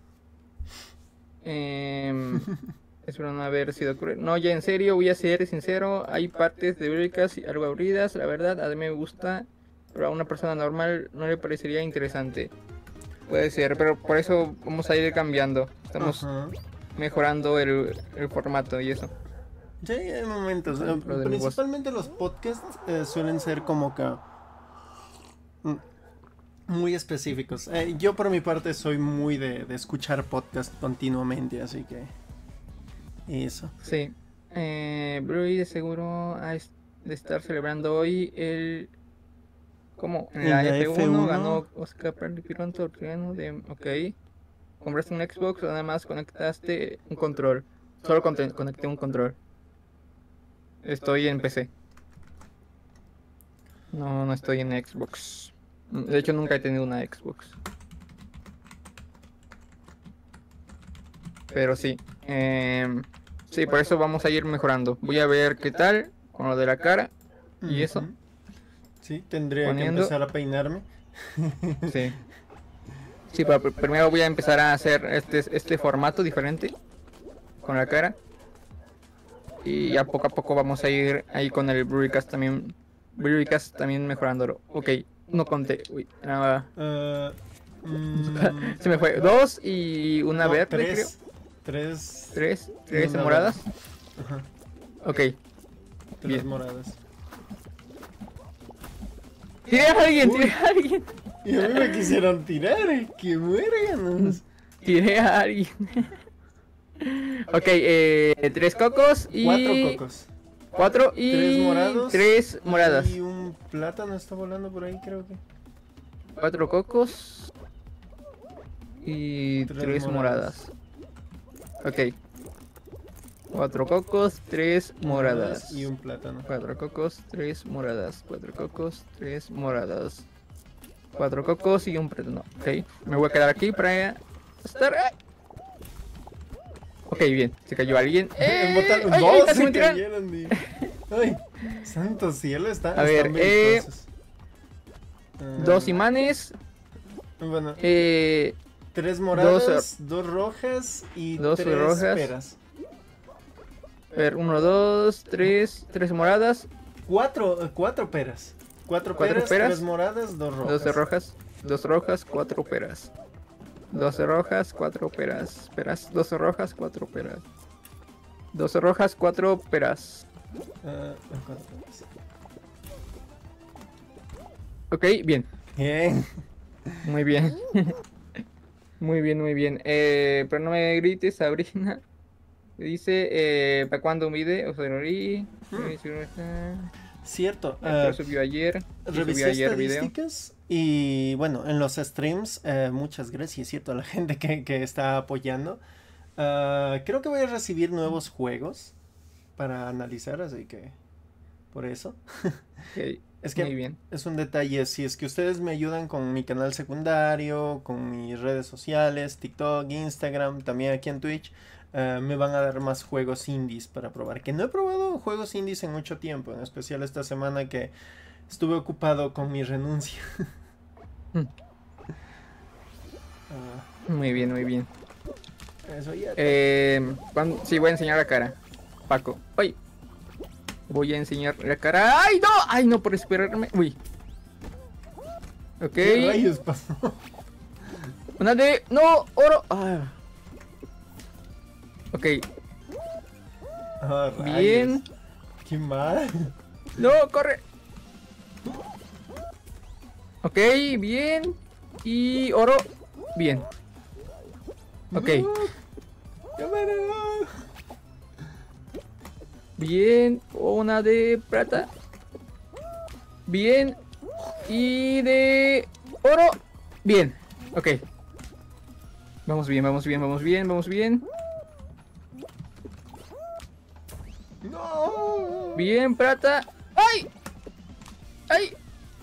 S2: Em, Espero no haber sido cruel. No, ya en serio, voy a ser sincero. Hay partes de bíblicas y algo aburridas. La verdad, a mí me gusta. Pero a una persona normal no le parecería interesante. Puede ser, pero por eso vamos a ir cambiando. Estamos
S1: Ajá.
S2: mejorando el, el formato y eso.
S1: Sí, hay momentos. eh,
S2: Dentro del
S1: Principalmente los podcasts eh, suelen ser como que mm, muy específicos. Eh, yo por mi parte soy muy de, de escuchar podcast continuamente, así que eso.
S2: Sí. Eh, Brui de seguro ha es- de estar celebrando hoy el... ¿Cómo? En
S1: En
S2: la
S1: la
S2: F uno,
S1: F uno.
S2: ganó Oscar Pironto de... Ok. Compraste un Xbox o nada más conectaste un control. Solo conte- conecté un control. Estoy en P C. No, no estoy en Xbox. De hecho, nunca he tenido una Xbox. Pero sí. em, sí, por eso vamos a ir mejorando. Voy a ver qué tal con lo de la cara. ¿Y eso?
S1: Ujú. Sí, tendría
S2: Poniendo-
S1: que empezar a peinarme.
S2: Sí. Sí, pero pr- primero voy a empezar a hacer este, este formato diferente con la cara. Y ya poco a poco vamos a ir ahí con el Brewerycast también. Brewerycast también mejorándolo. Ok, no conté. Uy, nada.
S1: Ah, mm,
S2: Se me fue. Dos y una
S1: no,
S2: verde, creo.
S1: tres. Tres.
S2: Tres. Tres
S1: una
S2: moradas.
S1: Ajá,
S2: Ok.
S1: tres
S2: Bien.
S1: moradas.
S2: ¡Tiré a alguien!
S1: Uy.
S2: ¡Tiré a alguien!
S1: Y a mí me quisieron tirar, eh, que muérganos.
S2: Tiré a alguien. Ok, eh, tres cocos y...
S1: Cuatro cocos.
S2: Cuatro y...
S1: Tres morados.
S2: Tres moradas.
S1: Y un plátano está volando por ahí, creo que.
S2: Cuatro cocos. Y
S1: Tres
S2: tres,
S1: moradas.
S2: moradas. Ok. Cuatro cocos, tres moradas.
S1: Y un plátano.
S2: Cuatro cocos, tres moradas. Cuatro cocos, tres moradas. Cuatro cocos y un plátano. Ok. Me voy a quedar aquí para estar... ¡Ay! Ok, bien. Se cayó alguien. ¡Eh!
S1: En botan-
S2: ¡Ay,
S1: no,
S2: ay, casi
S1: se
S2: me tiran!
S1: cayeron, di- Ay, santo cielo, está,
S2: A ver,
S1: están
S2: eh,
S1: belicosos. Ah,
S2: Dos imanes.
S1: Bueno,
S2: Eh...
S1: tres moradas, dos, rojas y
S2: dos
S1: tres
S2: rojas.
S1: peras.
S2: A ver, uno, dos, tres, tres moradas,
S1: Cuatro, eh, cuatro peras. Cuatro,
S2: Cuatro
S1: peras,
S2: peras.
S1: tres moradas, dos rojas.
S2: dos de rojas, dos rojas, cuatro peras. doce rojas, cuatro peras. Peras, doce rojas, cuatro peras. doce rojas, cuatro peras.
S1: Uh, cuatro peras.
S2: Ok, bien.
S1: Bien.
S2: Muy bien. Muy bien, muy bien. Eh, pero no me grites, Sabrina. Dice, eh, ¿para cuándo un video? O sea, hmm.
S1: Cierto.
S2: Pero
S1: Uh,
S2: subió ayer. Sí,
S1: revisé
S2: subió ayer
S1: estadísticas video. Y bueno, en los streams, eh, muchas gracias, cierto, a la gente que, que está apoyando. Uh, creo que voy a recibir nuevos juegos para analizar, así que por eso.
S2: Okay.
S1: Es que
S2: muy bien.
S1: Es un detalle, si es que ustedes me ayudan con mi canal secundario, con mis redes sociales, TikTok, Instagram, también aquí en Twitch, uh, me van a dar más juegos indies para probar. Que no he probado juegos indies en mucho tiempo, en especial esta semana que estuve ocupado con mi renuncia.
S2: uh, muy bien, muy bien.
S1: Eso ya.
S2: Eh, cuando, sí, voy a enseñar la cara. Paco. ¡Ay! Voy a enseñar la cara. ¡Ay, no! ¡Ay, no! Por esperarme. Uy. Ok.
S1: ¿Qué rayos pasó?
S2: Una de... ¡No! ¡Oro! Ah. Ok.
S1: Oh,
S2: bien.
S1: ¡Qué mal!
S2: ¡No! ¡Corre! Ok, bien. Y oro. Bien. Ok.
S1: No. ¡Cámara!
S2: Bien, una de plata. Bien. Y de oro. Bien. Ok. Vamos bien, vamos bien, vamos bien, vamos bien.
S1: No.
S2: Bien, plata. ¡Ay! ¡Ay!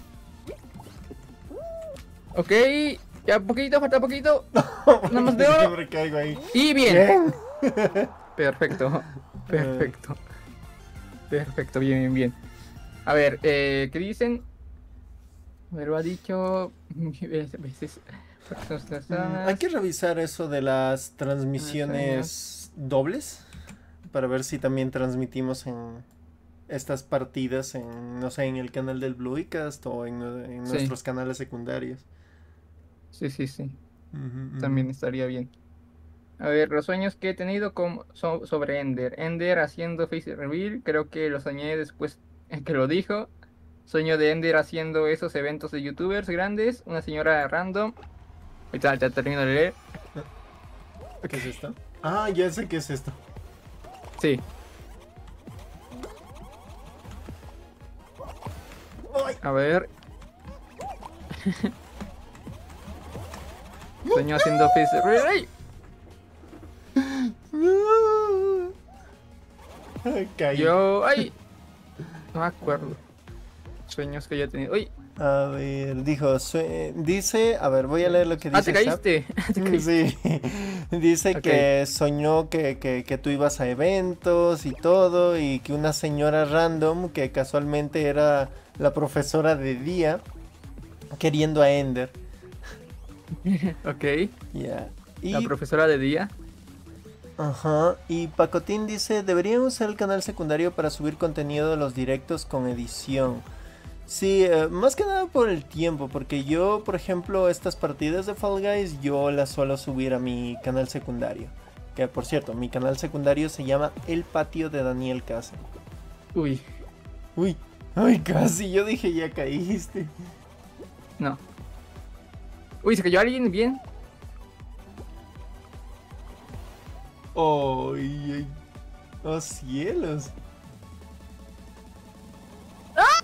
S2: Ok. Ya poquito, falta poquito. Nada más de oro.
S1: Siempre caigo ahí.
S2: Y bien.
S1: Bien.
S2: Perfecto. Perfecto. Perfecto, bien, bien, bien. A ver, eh, ¿qué dicen? Me lo ha dicho veces.
S1: Hay que revisar eso de las transmisiones dobles para ver si también transmitimos en estas partidas en, no sé, en el canal del Bluecast o en, en sí. nuestros canales secundarios.
S2: Sí, sí, sí.
S1: Uh-huh, uh-huh.
S2: También estaría bien. A ver, los sueños que he tenido con, so, sobre Ender. Ender haciendo face reveal, creo que lo soñé después que lo dijo. Sueño de Ender haciendo esos eventos de youtubers grandes. Una señora random. Ahorita ya termino de leer.
S1: ¿Qué es esto? Ah, ya sé qué es esto.
S2: Sí.
S1: Ay.
S2: A ver. Sueño haciendo face reveal. ¡Ay!
S1: No. Caí.
S2: Yo, ay, no me acuerdo. Sueños que yo he tenido. Uy.
S1: A ver, dijo, dice, a ver, voy a leer lo que dice.
S2: Ah, te caíste. ¿Te caíste?
S1: Sí, dice okay. que soñó que, que, que tú ibas a eventos y todo, y que una señora random, que casualmente era la profesora de día, queriendo a Ender.
S2: Ok.
S1: Yeah. Y...
S2: la profesora de día.
S1: Ajá, y Pacotín dice, deberían usar el canal secundario para subir contenido de los directos con edición. Sí, eh, más que nada por el tiempo, porque yo, por ejemplo, estas partidas de Fall Guys, yo las suelo subir a mi canal secundario. Que, por cierto, mi canal secundario se llama El Patio de Daniel Casa.
S2: Uy.
S1: Uy, ay, casi, yo dije, ya caíste.
S2: No. Uy, ¿se cayó alguien bien?
S1: Oh, ay, ay. Oh, cielos.
S2: ¡Ah!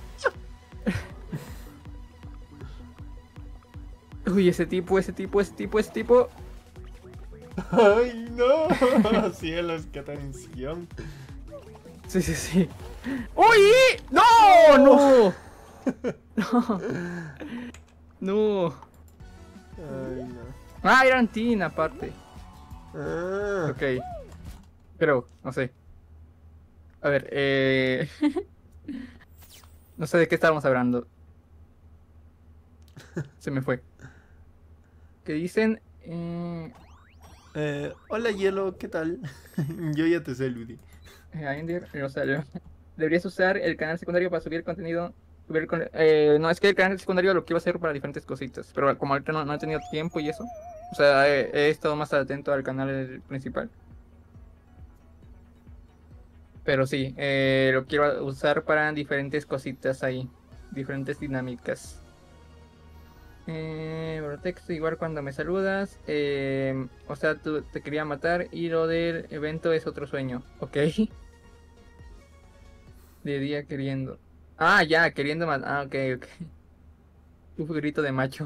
S2: Uy, ese tipo, ese tipo, ese tipo, ese tipo.
S1: Ay, no. Cielos, qué tensión.
S2: Sí, sí, sí. ¡Uy! ¡No! ¡No! ¡No! ¡No!
S1: Ay, no.
S2: Ah, era Antina, aparte.
S1: Ah.
S2: Ok. Pero, no sé. A ver, eh... no sé de qué estábamos hablando. Se me fue. ¿Qué dicen? Eh...
S1: Eh, hola, Hielo, ¿qué tal? Yo ya te saludé.
S2: Ender, Rosario. Deberías usar el canal secundario para subir contenido. Subir con... eh, no, es que el canal secundario lo quiero hacer para diferentes cositas. Pero como ahorita no, no he tenido tiempo y eso. O sea, he, he estado más atento al canal principal. Pero sí, eh, lo quiero usar para diferentes cositas ahí. Diferentes dinámicas. Eh, texto igual cuando me saludas. Eh, o sea, tú te quería matar y lo del evento es otro sueño. Ok. De día queriendo. Ah, ya, queriendo matar. Ah, ok, ok. Un grito de macho.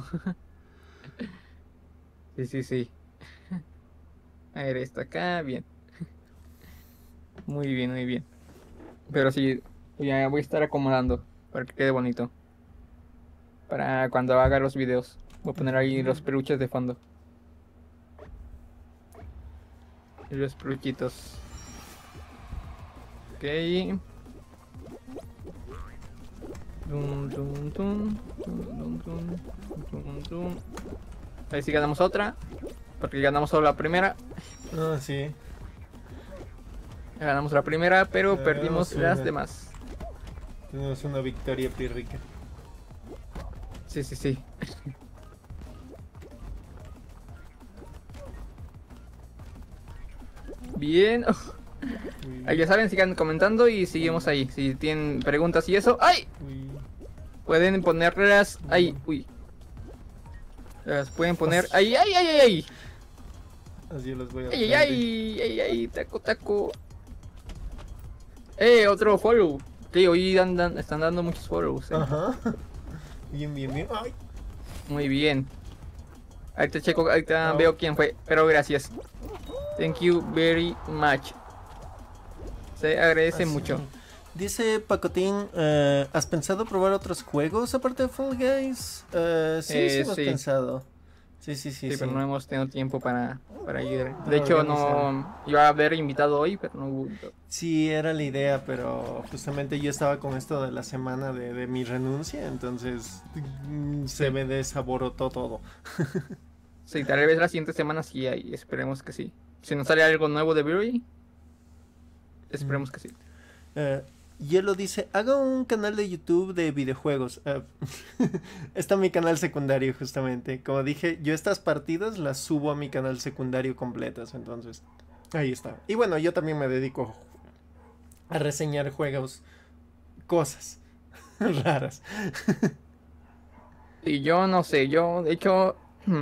S2: Sí, sí, sí. A ver, esto acá, bien. Muy bien, muy bien. Pero sí, ya voy a estar acomodando para que quede bonito. Para cuando haga los videos. Voy a poner ahí los peluches de fondo. Y los peluchitos. Ok. Dum, dum, dum, dum, dum, dum, dum. Ahí sí ganamos otra. Porque ganamos solo la primera.
S1: Ah, sí.
S2: Ganamos la primera, pero
S1: Ganamos
S2: perdimos
S1: una.
S2: las demás.
S1: Tenemos una victoria pírrica.
S2: Sí, sí, sí. Bien. Ahí ya saben, sigan comentando y seguimos ahí. Si tienen preguntas y eso. ¡Ay!
S1: Uy.
S2: Pueden ponerlas ahí. Uy. Las pueden poner ahí, ay, ay, ay, ay.
S1: Así los voy a
S2: Ay, ay, ay, ay, ay, taco, taco. Eh, otro follow. Sí, hoy andan, están dando muchos follows. Eh.
S1: Ajá. Bien, bien, bien. Ay.
S2: Muy bien. Ahorita checo, ahorita
S1: Oh.
S2: veo quién fue. Pero gracias. Thank you very much. Se agradece
S1: Así.
S2: mucho.
S1: Dice Pacotín, eh, ¿has pensado probar otros juegos aparte de Fall Guys? Eh, sí,
S2: Eh,
S1: sí hemos
S2: sí.
S1: pensado. Sí, sí, sí,
S2: Sí,
S1: sí.
S2: pero no hemos tenido tiempo para, para ir.
S1: Para
S2: De hecho,
S1: organizar.
S2: no iba a haber invitado hoy, pero no hubo.
S1: Sí, era la idea, pero justamente yo estaba con esto de la semana de, de mi renuncia, entonces mm, se me desaborotó todo.
S2: Sí, tal vez la siguiente semana sí hay, esperemos que sí. Si nos sale algo nuevo de Brewery, esperemos que sí.
S1: Eh, Hielo dice, haga un canal de YouTube de videojuegos. Eh, está mi canal secundario justamente. Como dije, yo estas partidas las subo a mi canal secundario completas, entonces ahí está. Y bueno, yo también me dedico a reseñar juegos, cosas raras.
S2: Y yo no sé, yo de hecho...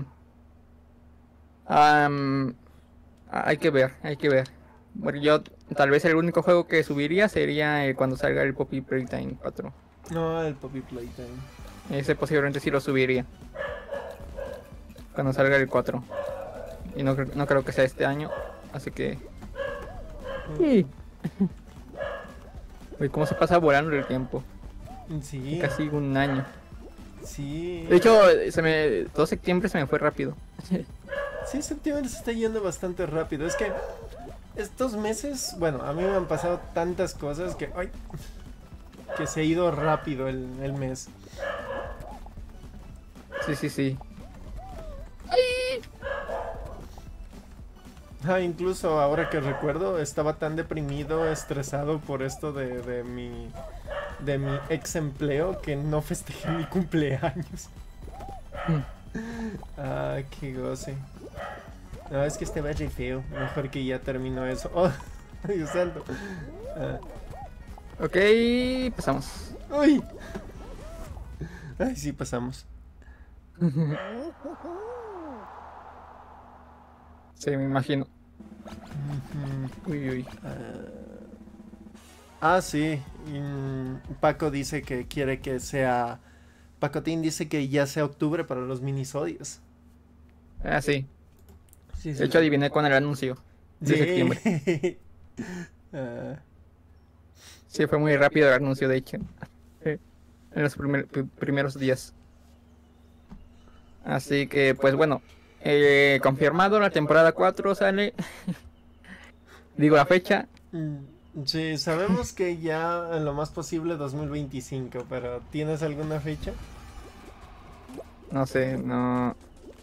S2: am, hay que ver, hay que ver. Bueno, yo tal vez el único juego que subiría sería eh, cuando salga el Poppy Playtime cuatro.
S1: No, el Poppy Playtime.
S2: Ese posiblemente sí lo subiría. Cuando salga el cuatro. Y no, cre- no creo que sea este año. Así que... Sí. Uy, cómo se pasa volando el tiempo.
S1: Sí,
S2: Casi un año.
S1: sí.
S2: De hecho, se me... todo septiembre se me fue rápido.
S1: Sí, septiembre se está yendo bastante rápido. Es que estos meses, bueno, a mí me han pasado tantas cosas que, ay, que se ha ido rápido el, el mes.
S2: Sí, sí, sí.
S1: Ah, incluso ahora que recuerdo, estaba tan deprimido, estresado por esto de, de mi de mi ex empleo que no festejé mi cumpleaños. Ah, qué goce. No, es que estaba re feo. Mejor que ya terminó eso. Oh, Dios santo. Ah,
S2: Ok, pasamos.
S1: uy. Ay, sí, pasamos.
S2: Sí, me imagino.
S1: Ujú.
S2: Uy, uy.
S1: Ah, sí. mm, Paco dice que quiere que sea. Pacotín dice que ya sea octubre para los minisodios.
S2: Ah, sí.
S1: Sí,
S2: De hecho, adiviné con el anuncio de septiembre.
S1: septiembre. Ah,
S2: Sí, fue muy rápido el anuncio, de hecho. Sí, en los primer- pri- primeros días. Así que, pues bueno. eh, confirmado, la temporada cuatro sale. Digo la fecha.
S1: mm, sí, sabemos que ya en lo más posible dos mil veinticinco, pero ¿tienes alguna fecha?
S2: No sé, no.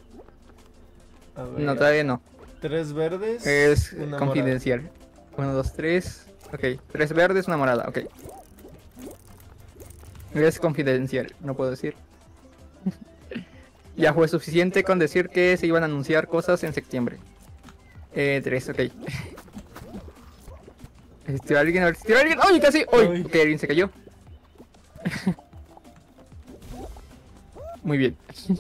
S1: A ver,
S2: No, todavía no.
S1: tres verdes.
S2: Es
S1: una
S2: confidencial. Uno, dos, tres. Ok, tres verdes, una morada, ok. Es confidencial, no puedo decir. Ya fue suficiente con decir que se iban a anunciar cosas en septiembre. Eh, tres, ok. ¿Existió alguien? ¿Existió alguien? ¡Ay, casi! ¡Uy!
S1: Ay.
S2: Ok, alguien se cayó. Muy bien.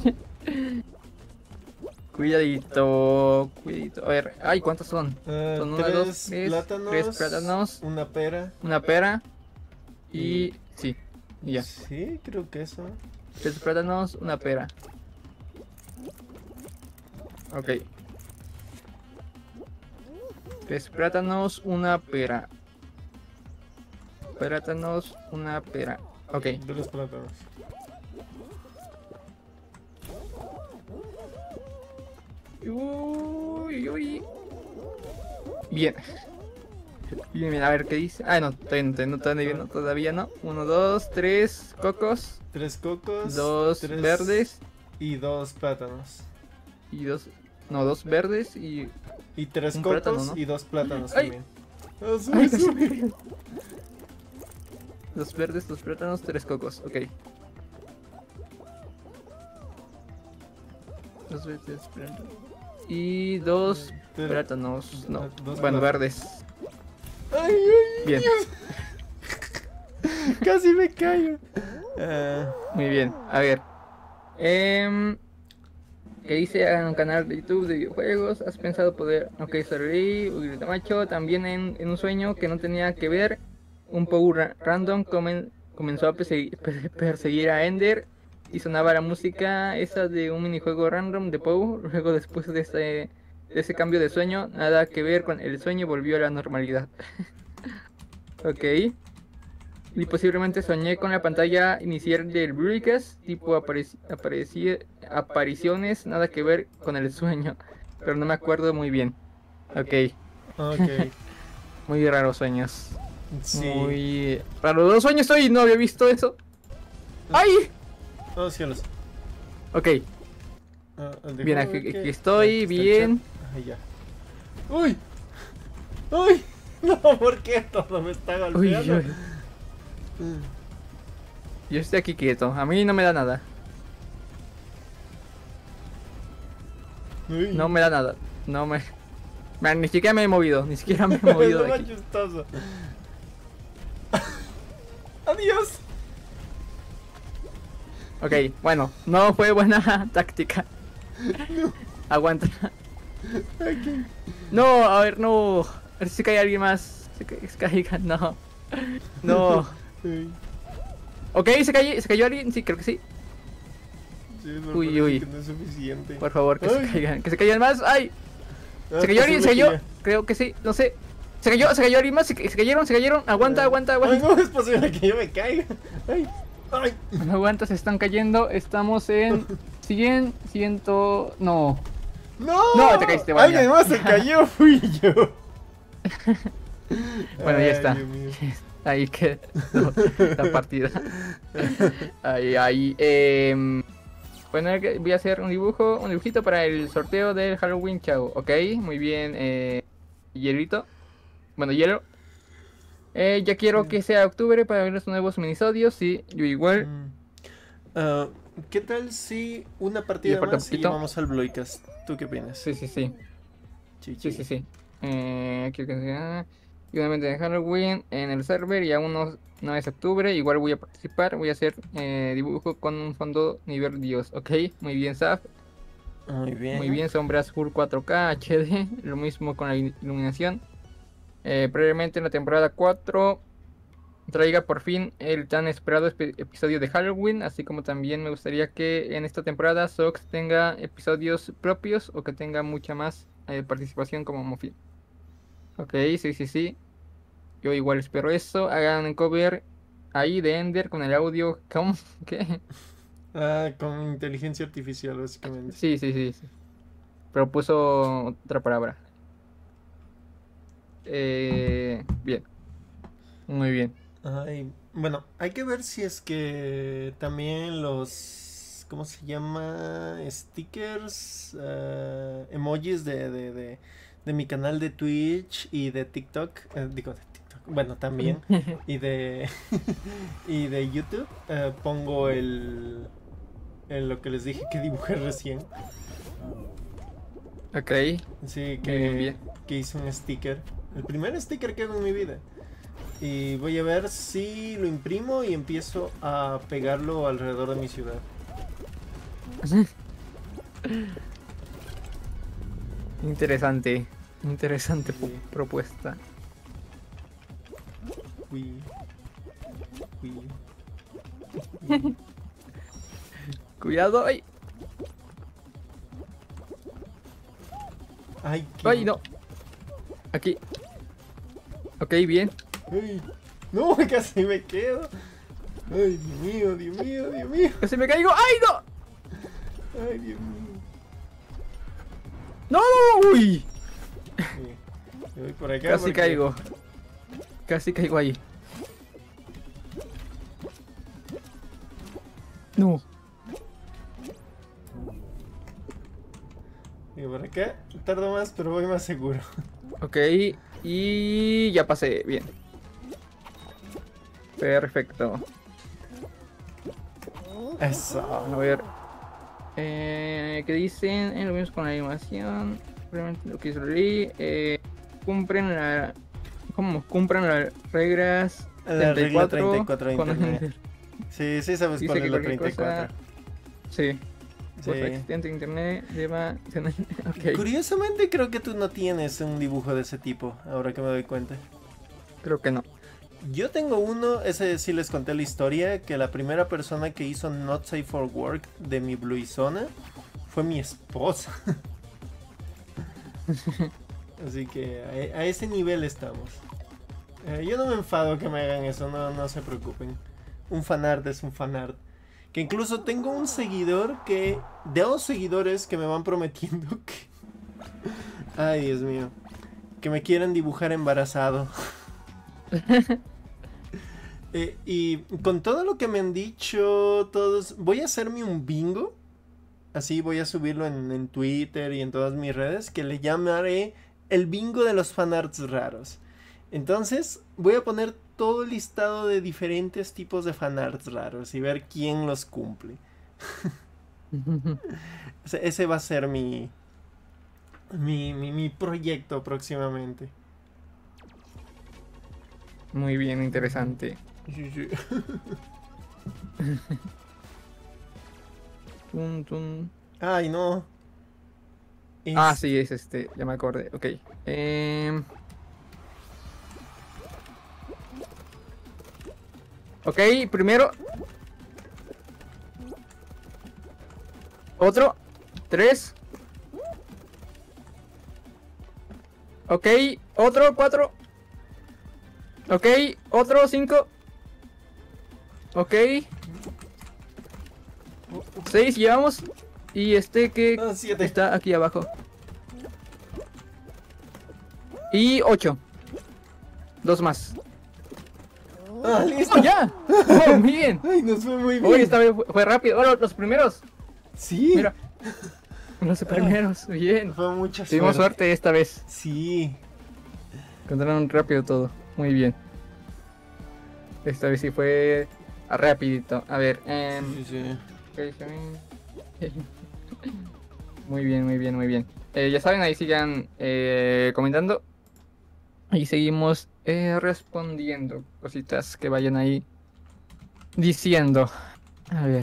S2: Cuidadito, cuidadito. A ver, ay, ¿cuántos son?
S1: Ah,
S2: Son una,
S1: tres
S2: dos, tres,
S1: plátanos,
S2: tres plátanos,
S1: una pera.
S2: una pera y... sí, y ya.
S1: Sí, creo que eso.
S2: Tres plátanos, una pera. Ok. Tres plátanos, una pera. Plátanos, una pera. Ok.
S1: De los plátanos.
S2: Uy, uy. Bien. Bien, bien, a ver qué dice. Ah, no, todavía no, todavía no, todavía no, todavía no. Uno, dos, tres cocos.
S1: Tres cocos.
S2: Dos
S1: tres
S2: verdes.
S1: Y dos plátanos.
S2: Y dos. No, dos verdes y.
S1: Y tres
S2: Un
S1: cocos
S2: plátano, ¿no?
S1: y dos plátanos
S2: Ay.
S1: también. Ah, sube,
S2: Ay, casi.
S1: sube.
S2: Dos verdes, dos plátanos, tres cocos. Ok. Dos verdes, plátanos. Y dos
S1: Pero-
S2: plátanos. No,
S1: Dos
S2: bueno,
S1: plátanos.
S2: verdes.
S1: Ay, ay,
S2: Bien.
S1: casi me caigo. Ah,
S2: Muy bien, a ver. Eh, ¿Qué dice? Hagan un canal de YouTube de videojuegos. ¿Has pensado poder? Ok, sorry, Ugrita Macho. También en, en un sueño que no tenía que ver, un Power ra- random comen- comenzó a persegui- per- perseguir a Ender y sonaba la música esa de un minijuego random de Pow. Luego, después de ese, de ese cambio de sueño, nada que ver con el sueño, volvió a la normalidad. Ok. Y posiblemente soñé con la pantalla inicial del Broadcast, tipo apareci- apareci- apariciones, nada que ver con el sueño, pero no me acuerdo muy bien. Ok,
S1: ok.
S2: muy raros sueños.
S1: Sí.
S2: Muy raros los sueños hoy, no había visto eso. ¡Ay!
S1: Oh, cielos.
S2: Ok,
S1: Ah, dejo
S2: bien, aquí,
S1: ver que-
S2: aquí estoy,
S1: aquí está el
S2: bien.
S1: chat. Ahí ya. ¡Uy! ¡Uy! No, ¿por qué todo me está
S2: Uy,
S1: golpeando?
S2: uy. Yo estoy aquí quieto, a mí no me da nada.
S1: Uy.
S2: No me da nada. No me... Man, ni siquiera me he movido, ni siquiera me he
S1: Es
S2: movido
S1: lo
S2: de
S1: más
S2: aquí.
S1: chistoso. Adiós.
S2: Ok, bueno, no fue buena táctica. Aguanta.
S1: Aquí.
S2: No, a ver, no. A ver si cae alguien más. Se, ca- se caiga, no. No.
S1: Uy.
S2: Ok, se cayó, se cayó alguien, sí, creo que sí.
S1: Sí, me
S2: Uy,
S1: parece
S2: uy.
S1: que no es suficiente.
S2: Por favor, que
S1: Ay.
S2: se caigan, que se caigan más. ¡Ay!
S1: Ah,
S2: ¿Se cayó alguien? ¿Se
S1: posible
S2: cayó?
S1: que
S2: Creo que sí, no sé. Se cayó, se cayó alguien más, se, ca- se cayeron, se cayeron.
S1: ya.
S2: Aguanta,
S1: Ah.
S2: aguanta,
S1: Ay,
S2: aguanta.
S1: no, es posible que yo me caiga. Ay, ay.
S2: No aguanta, se están cayendo. Estamos en cien, cien. No.
S1: No.
S2: No, te caíste, vaya.
S1: Alguien más se cayó, fui yo.
S2: Bueno, ya
S1: Ay,
S2: está.
S1: Dios mío.
S2: Ahí quedó la partida. Ahí, ahí. em, bueno, voy a hacer un dibujo, un dibujito para el sorteo del Halloween Chao. Ok, muy bien. Eh, hielito. Bueno, hielo. Eh, ya quiero que sea octubre para ver los nuevos minisodios. Sí, yo igual.
S1: Mm. Ah, ¿qué tal si una
S2: ¿Y
S1: partida
S2: falta
S1: más y
S2: poquito?
S1: vamos al Bloidcast? ¿Tú qué opinas?
S2: Sí, sí, sí.
S1: Sí,
S2: Sí, sí, sí. Eh, quiero que sea. Y un evento de Halloween en el server y aún no, no es octubre. Igual voy a participar. Voy a hacer eh, dibujo con un fondo nivel Dios. Ok, muy bien, Saf.
S1: Muy bien.
S2: Muy bien, sombras full cuatro K H D. Lo mismo con la il- iluminación. Eh, previamente en la temporada cuatro traiga por fin el tan esperado espe- episodio de Halloween. Así como también me gustaría que en esta temporada Sox tenga episodios propios o que tenga mucha más eh, participación como Mofi. Ok, sí, sí, sí. Yo igual espero eso. Hagan un cover ahí de Ender con el audio. ¿Cómo? ¿Qué?
S1: Ah, con inteligencia artificial, básicamente.
S2: Sí, sí, sí, sí. Pero puso otra palabra. Eh, bien. Muy bien.
S1: Ay, bueno, hay que ver si es que también los, ¿cómo se llama? Stickers, ah, emojis de, de, de, de mi canal de Twitch y de TikTok, eh, digo de TikTok, bueno, también, y de, y de YouTube, eh, pongo el, eh, lo que les dije que dibujé recién.
S2: Ok.
S1: Sí,
S2: Bien, bien,
S1: que,
S2: bien.
S1: que hice un sticker. El primer sticker que hago en mi vida. Y voy a ver si lo imprimo y empiezo a pegarlo alrededor de mi ciudad.
S2: Interesante. Interesante
S1: Sí.
S2: propuesta.
S1: Uy. Uy.
S2: Cuidado. ¡Ay!
S1: Ay, qué...
S2: ¡Ay, no! Aquí. Ok, bien.
S1: Ay, no, casi me quedo. Ay, Dios mío, Dios mío, Dios mío.
S2: ¡Casi me caigo! ¡Ay, no!
S1: Ay, Dios mío.
S2: ¡No! ¡Uy!
S1: Sí, me voy por acá.
S2: Casi
S1: porque-
S2: caigo. Casi caigo ahí. No.
S1: Y por acá tardo más, pero voy más seguro.
S2: Ok, y ya pasé. Bien. Perfecto.
S1: Eso.
S2: A ver. Eh, ¿Qué dicen? Eh, lo vimos con la animación. Realmente lo que hizo Lee. Eh, cumplen la. ¿Cómo? Cumplen las reglas.
S1: La regla treinta y cuatro de
S2: con-
S1: internet. Sí, sí sabes
S2: Dice
S1: cuál
S2: que
S1: es la
S2: cualquier
S1: treinta y cuatro.
S2: cosa- Sí.
S1: Sí.
S2: Cosa existente en internet lleva. Ok,
S1: Curiosamente creo que tú no tienes un dibujo de ese tipo, ahora que me doy cuenta.
S2: creo que no.
S1: Yo tengo uno, ese sí les conté la historia, que la primera persona que hizo Not Safe for Work de mi Bluizona fue mi esposa. Así que a, a ese nivel estamos. Eh, yo no me enfado que me hagan eso, no, no se preocupen. Un fanart es un fanart. Que incluso tengo un seguidor que... De dos seguidores que me van prometiendo que... Ay, Dios mío. Que me quieren dibujar embarazado. Eh, y con todo lo que me han dicho todos, voy a hacerme un bingo. Así voy a subirlo en, en Twitter y en todas mis redes, que le llamaré el bingo de los fanarts raros. Entonces voy a poner todo el listado de diferentes tipos de fanarts raros y ver quién los cumple. Ese, ese va a ser mi, mi, mi, mi proyecto próximamente.
S2: Muy bien, interesante.
S1: Sí, sí.
S2: Tun, tun.
S1: Ay, no. Es-
S2: Ah, sí, es este, ya me acordé. Ok. Em, Ok, primero. Otro. Tres. Ok, otro, cuatro. Ok, otro, cinco. Ok. Seis llevamos. Y este que
S1: Ah, siete.
S2: está aquí abajo. Y ocho. Dos más.
S1: Ah, listo.
S2: ¡Oh, ya! ¡Oh, muy bien!
S1: Ay, nos fue muy bien.
S2: Uy, esta vez fue, fue rápido. Bueno, los primeros.
S1: Sí.
S2: Mira. Los primeros. Bien.
S1: Fue mucha
S2: Tuvimos
S1: suerte.
S2: suerte esta vez.
S1: Sí.
S2: Encontraron rápido todo. Muy bien. Esta vez sí fue rapidito. A ver. em,
S1: Sí, sí.
S2: ok, sí. Muy bien, muy bien, muy bien. Eh, ya saben, ahí sigan eh, comentando. Y seguimos eh, respondiendo cositas que vayan ahí diciendo. A ver.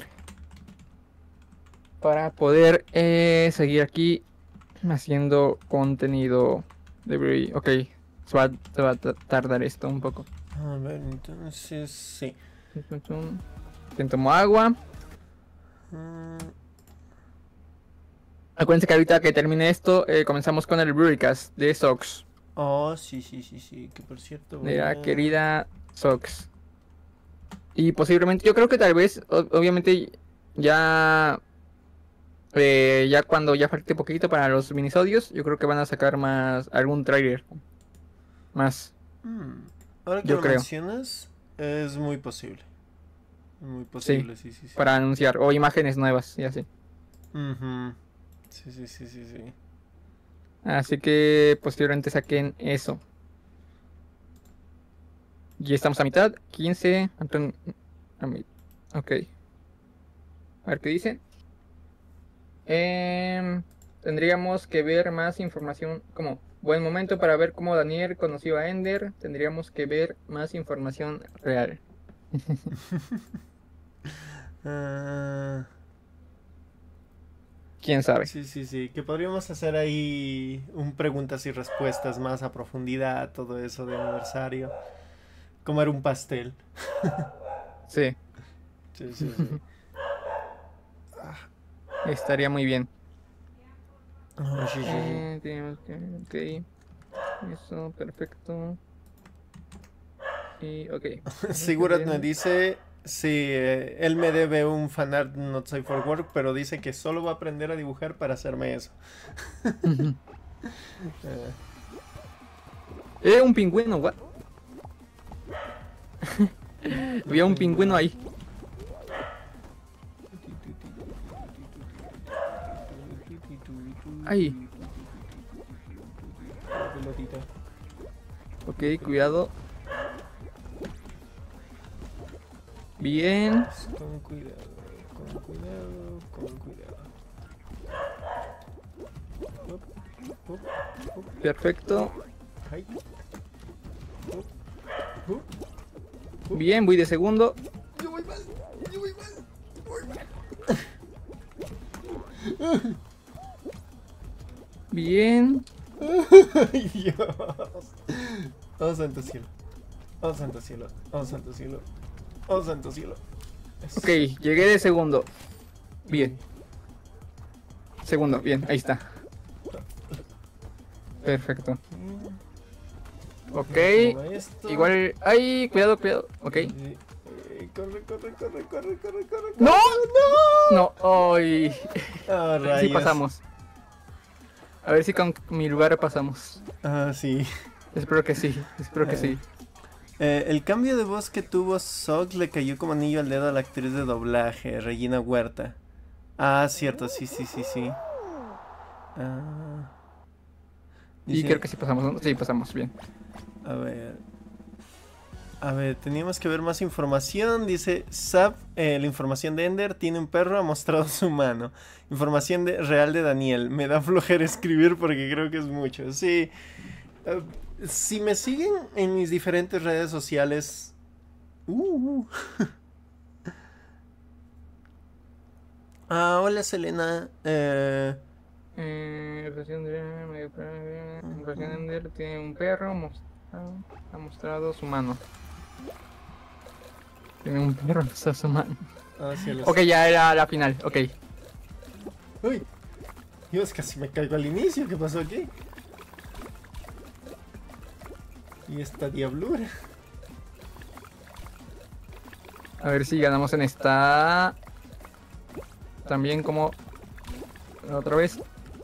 S2: Para poder eh, seguir aquí haciendo contenido de Bree. Ok, se va, se va a ta- tardar esto un poco.
S1: A ver, entonces sí.
S2: Bien, tomo agua.
S1: Mm,
S2: Acuérdense que ahorita que termine esto, eh, comenzamos con el Brewerycast de Sox.
S1: Oh, sí, sí, sí, sí. Que por cierto. voy
S2: De la
S1: a-
S2: querida Sox. Y posiblemente, yo creo que tal vez, o- obviamente, ya. eh, ya cuando ya falte poquito para los minisodios, yo creo que van a sacar más. Algún trailer. Más.
S1: Mm, Ahora que
S2: Yo
S1: lo
S2: creo.
S1: mencionas, es muy posible. Muy posible, sí, sí, sí.
S2: Para anunciar. O imágenes nuevas y así.
S1: Ujú. Sí, sí, sí, sí, sí.
S2: Así que posiblemente saquen eso. Y estamos a mitad. quince. Anton- a mi- Ok. A ver qué dicen. Em, tendríamos que ver más información, como buen momento para ver cómo Daniel conoció a Ender. Tendríamos que ver más información real.
S1: Ah,
S2: ¿Quién sabe?
S1: sí, sí, sí. Que podríamos hacer ahí un preguntas y respuestas más a profundidad, todo eso de aniversario. Comer un pastel.
S2: Sí,
S1: Sí, sí, sí. Ah,
S2: estaría muy bien.
S1: ah, sí, sí, sí.
S2: Eh, tenemos que- ok, eso, perfecto. Y ok.
S1: Sigurat me dice, sí, eh, él me debe un fanart not safe for work, pero dice que solo va a aprender a dibujar para hacerme eso. Eh,
S2: Eh, un pingüino, what? Había un pingüino ahí. Ahí.
S1: pelotita.
S2: Ok, cuidado. Bien.
S1: Con cuidado, con cuidado, con cuidado. Up, up, up,
S2: Perfecto.
S1: ay. Up, up, up.
S2: Bien, voy de segundo.
S1: Yo voy mal, yo voy mal, voy mal.
S2: Bien.
S1: Ay, Dios. Oh, santo cielo. Oh, santo cielo. Oh, santo cielo. Oh, santo cielo. Eso.
S2: Ok, llegué de segundo. Bien. Segundo, bien, ahí está. Perfecto. Ok.
S1: Todo esto.
S2: Igual. ¡Ay! Cuidado, cuidado. Ok.
S1: Eh, eh, corre, corre, corre, corre, corre, corre.
S2: ¡No!
S1: ¡No!
S2: No, ¡ay!
S1: Ah,
S2: A ver si
S1: rayos.
S2: pasamos. A ver si con mi lugar pasamos.
S1: Ah, sí.
S2: Espero que sí, espero que sí.
S1: Eh, el cambio de voz que tuvo Zog le cayó como anillo al dedo a la actriz de doblaje, Regina Huerta. Ah, cierto, sí, sí, sí, sí. Ah,
S2: Y
S1: dice-
S2: creo que sí pasamos, ¿no? Sí, pasamos, bien.
S1: A ver. A ver, teníamos que ver más información. Dice, Zap, eh, la información de Ender, tiene un perro, ha mostrado su mano. Información de, real de Daniel. Me da flojera escribir porque creo que es mucho. Sí. eh, si me siguen en mis diferentes redes sociales... Uh, ah, hola Selena. Eh,
S2: Eh, versión de versión de Ender tiene un perro, mostrado, ha mostrado su mano. Tiene un perro, ha mostrado su mano.
S1: ah, cielos.
S2: Ok, ya era la final, ok.
S1: Uy, Dios, casi me caigo al inicio. ¿Qué pasó aquí? Y esta diablura.
S2: A ver si ganamos en esta. También como otra vez.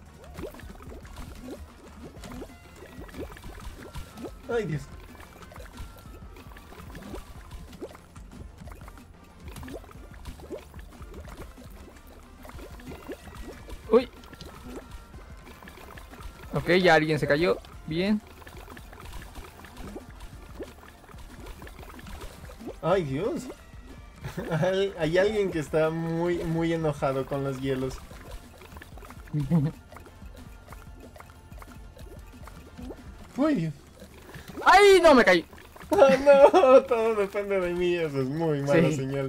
S1: Ay, Dios.
S2: Uy. Ok, ya alguien se cayó. Bien.
S1: Ay, Dios. Hay hay alguien que está muy, muy enojado con los hielos. Uy, Dios.
S2: ¡Ay! No, me caí.
S1: Ah, no, todo depende de mí. Eso es muy mala
S2: Sí.
S1: señal.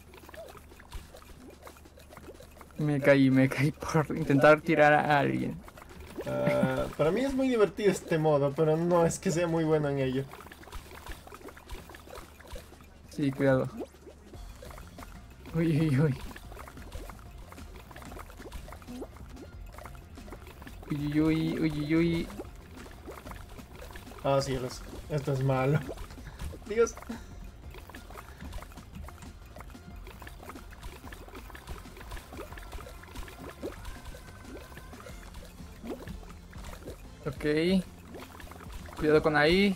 S2: Me caí, me caí por intentar tirar a alguien.
S1: Ah, para mí es muy divertido este modo, pero no es que sea muy bueno en ello.
S2: Sí, cuidado. Uy, uy, uy. Uy, uy, uy, uy, uy.
S1: Ah, cielos. Esto es malo. Dios.
S2: Ok. Cuidado con ahí.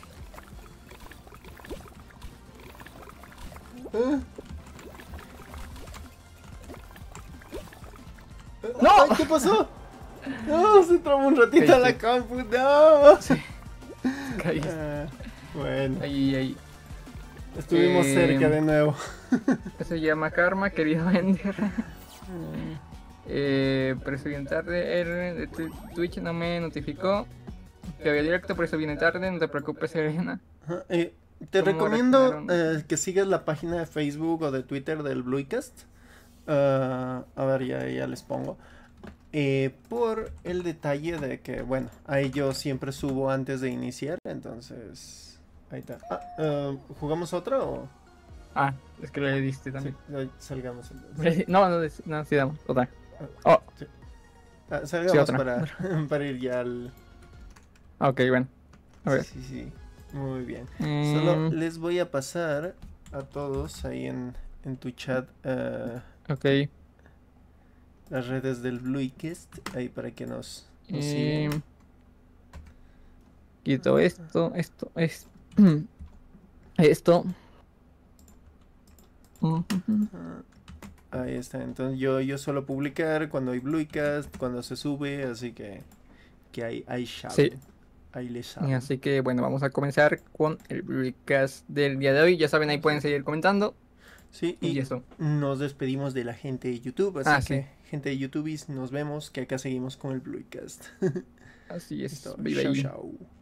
S1: Ah.
S2: ¡No!
S1: Ay, ¿qué pasó? No, se trabó un ratito a la
S2: Caíste.
S1: compu. No.
S2: Caí.
S1: Ah, bueno,
S2: Ahí, ahí.
S1: estuvimos
S2: Eh,
S1: cerca de nuevo.
S2: Eso se llama karma, querido Ender. Eh, por eso viene tarde. R de tu- Twitch no me notificó que había directo, por eso viene tarde. No te preocupes, Elena.
S1: Ajá, eh, te
S2: ¿Cómo
S1: recomiendo
S2: reaccionaron?
S1: eh, que sigas la página de Facebook o de Twitter del Bluecast. Ah, a ver, ya, ya les pongo. Eh, por el detalle de que, bueno, ahí yo siempre subo antes de iniciar, entonces... Ahí está. Ah, eh, ¿jugamos otra o...?
S2: Ah, es que le diste
S1: Sí,
S2: también.
S1: ahí salgamos entonces.
S2: No, no, no, sí, damos. Otra.
S1: Ah,
S2: Oh,
S1: sí. Ah,
S2: sí,
S1: salgamos
S2: otra.
S1: para, para ir ya al...
S2: Ok, bueno. A
S1: Sí,
S2: ver.
S1: sí, sí. Muy bien. Solo
S2: Mm,
S1: les voy a pasar a todos ahí en, en tu chat eh,
S2: ok.
S1: las redes del Bluecast, ahí para que nos, nos
S2: em,
S1: sigan.
S2: quito esto, esto, es esto. Ujú.
S1: Ah, ahí está. Entonces yo, yo suelo publicar cuando hay Bluecast, cuando se sube, así que, que ahí, ahí
S2: Sí,
S1: saben. Ahí les
S2: y
S1: saben.
S2: así que bueno, vamos a comenzar con el recast del día de hoy. Ya saben, ahí pueden seguir comentando.
S1: Sí,
S2: Y
S1: y
S2: eso.
S1: nos despedimos de la gente de YouTube, así
S2: Ah, sí,
S1: que gente de YouTube, nos vemos, que acá seguimos con el Bluecast.
S2: así es.
S1: Listo,
S2: Bye
S1: chao,
S2: bye.
S1: chao.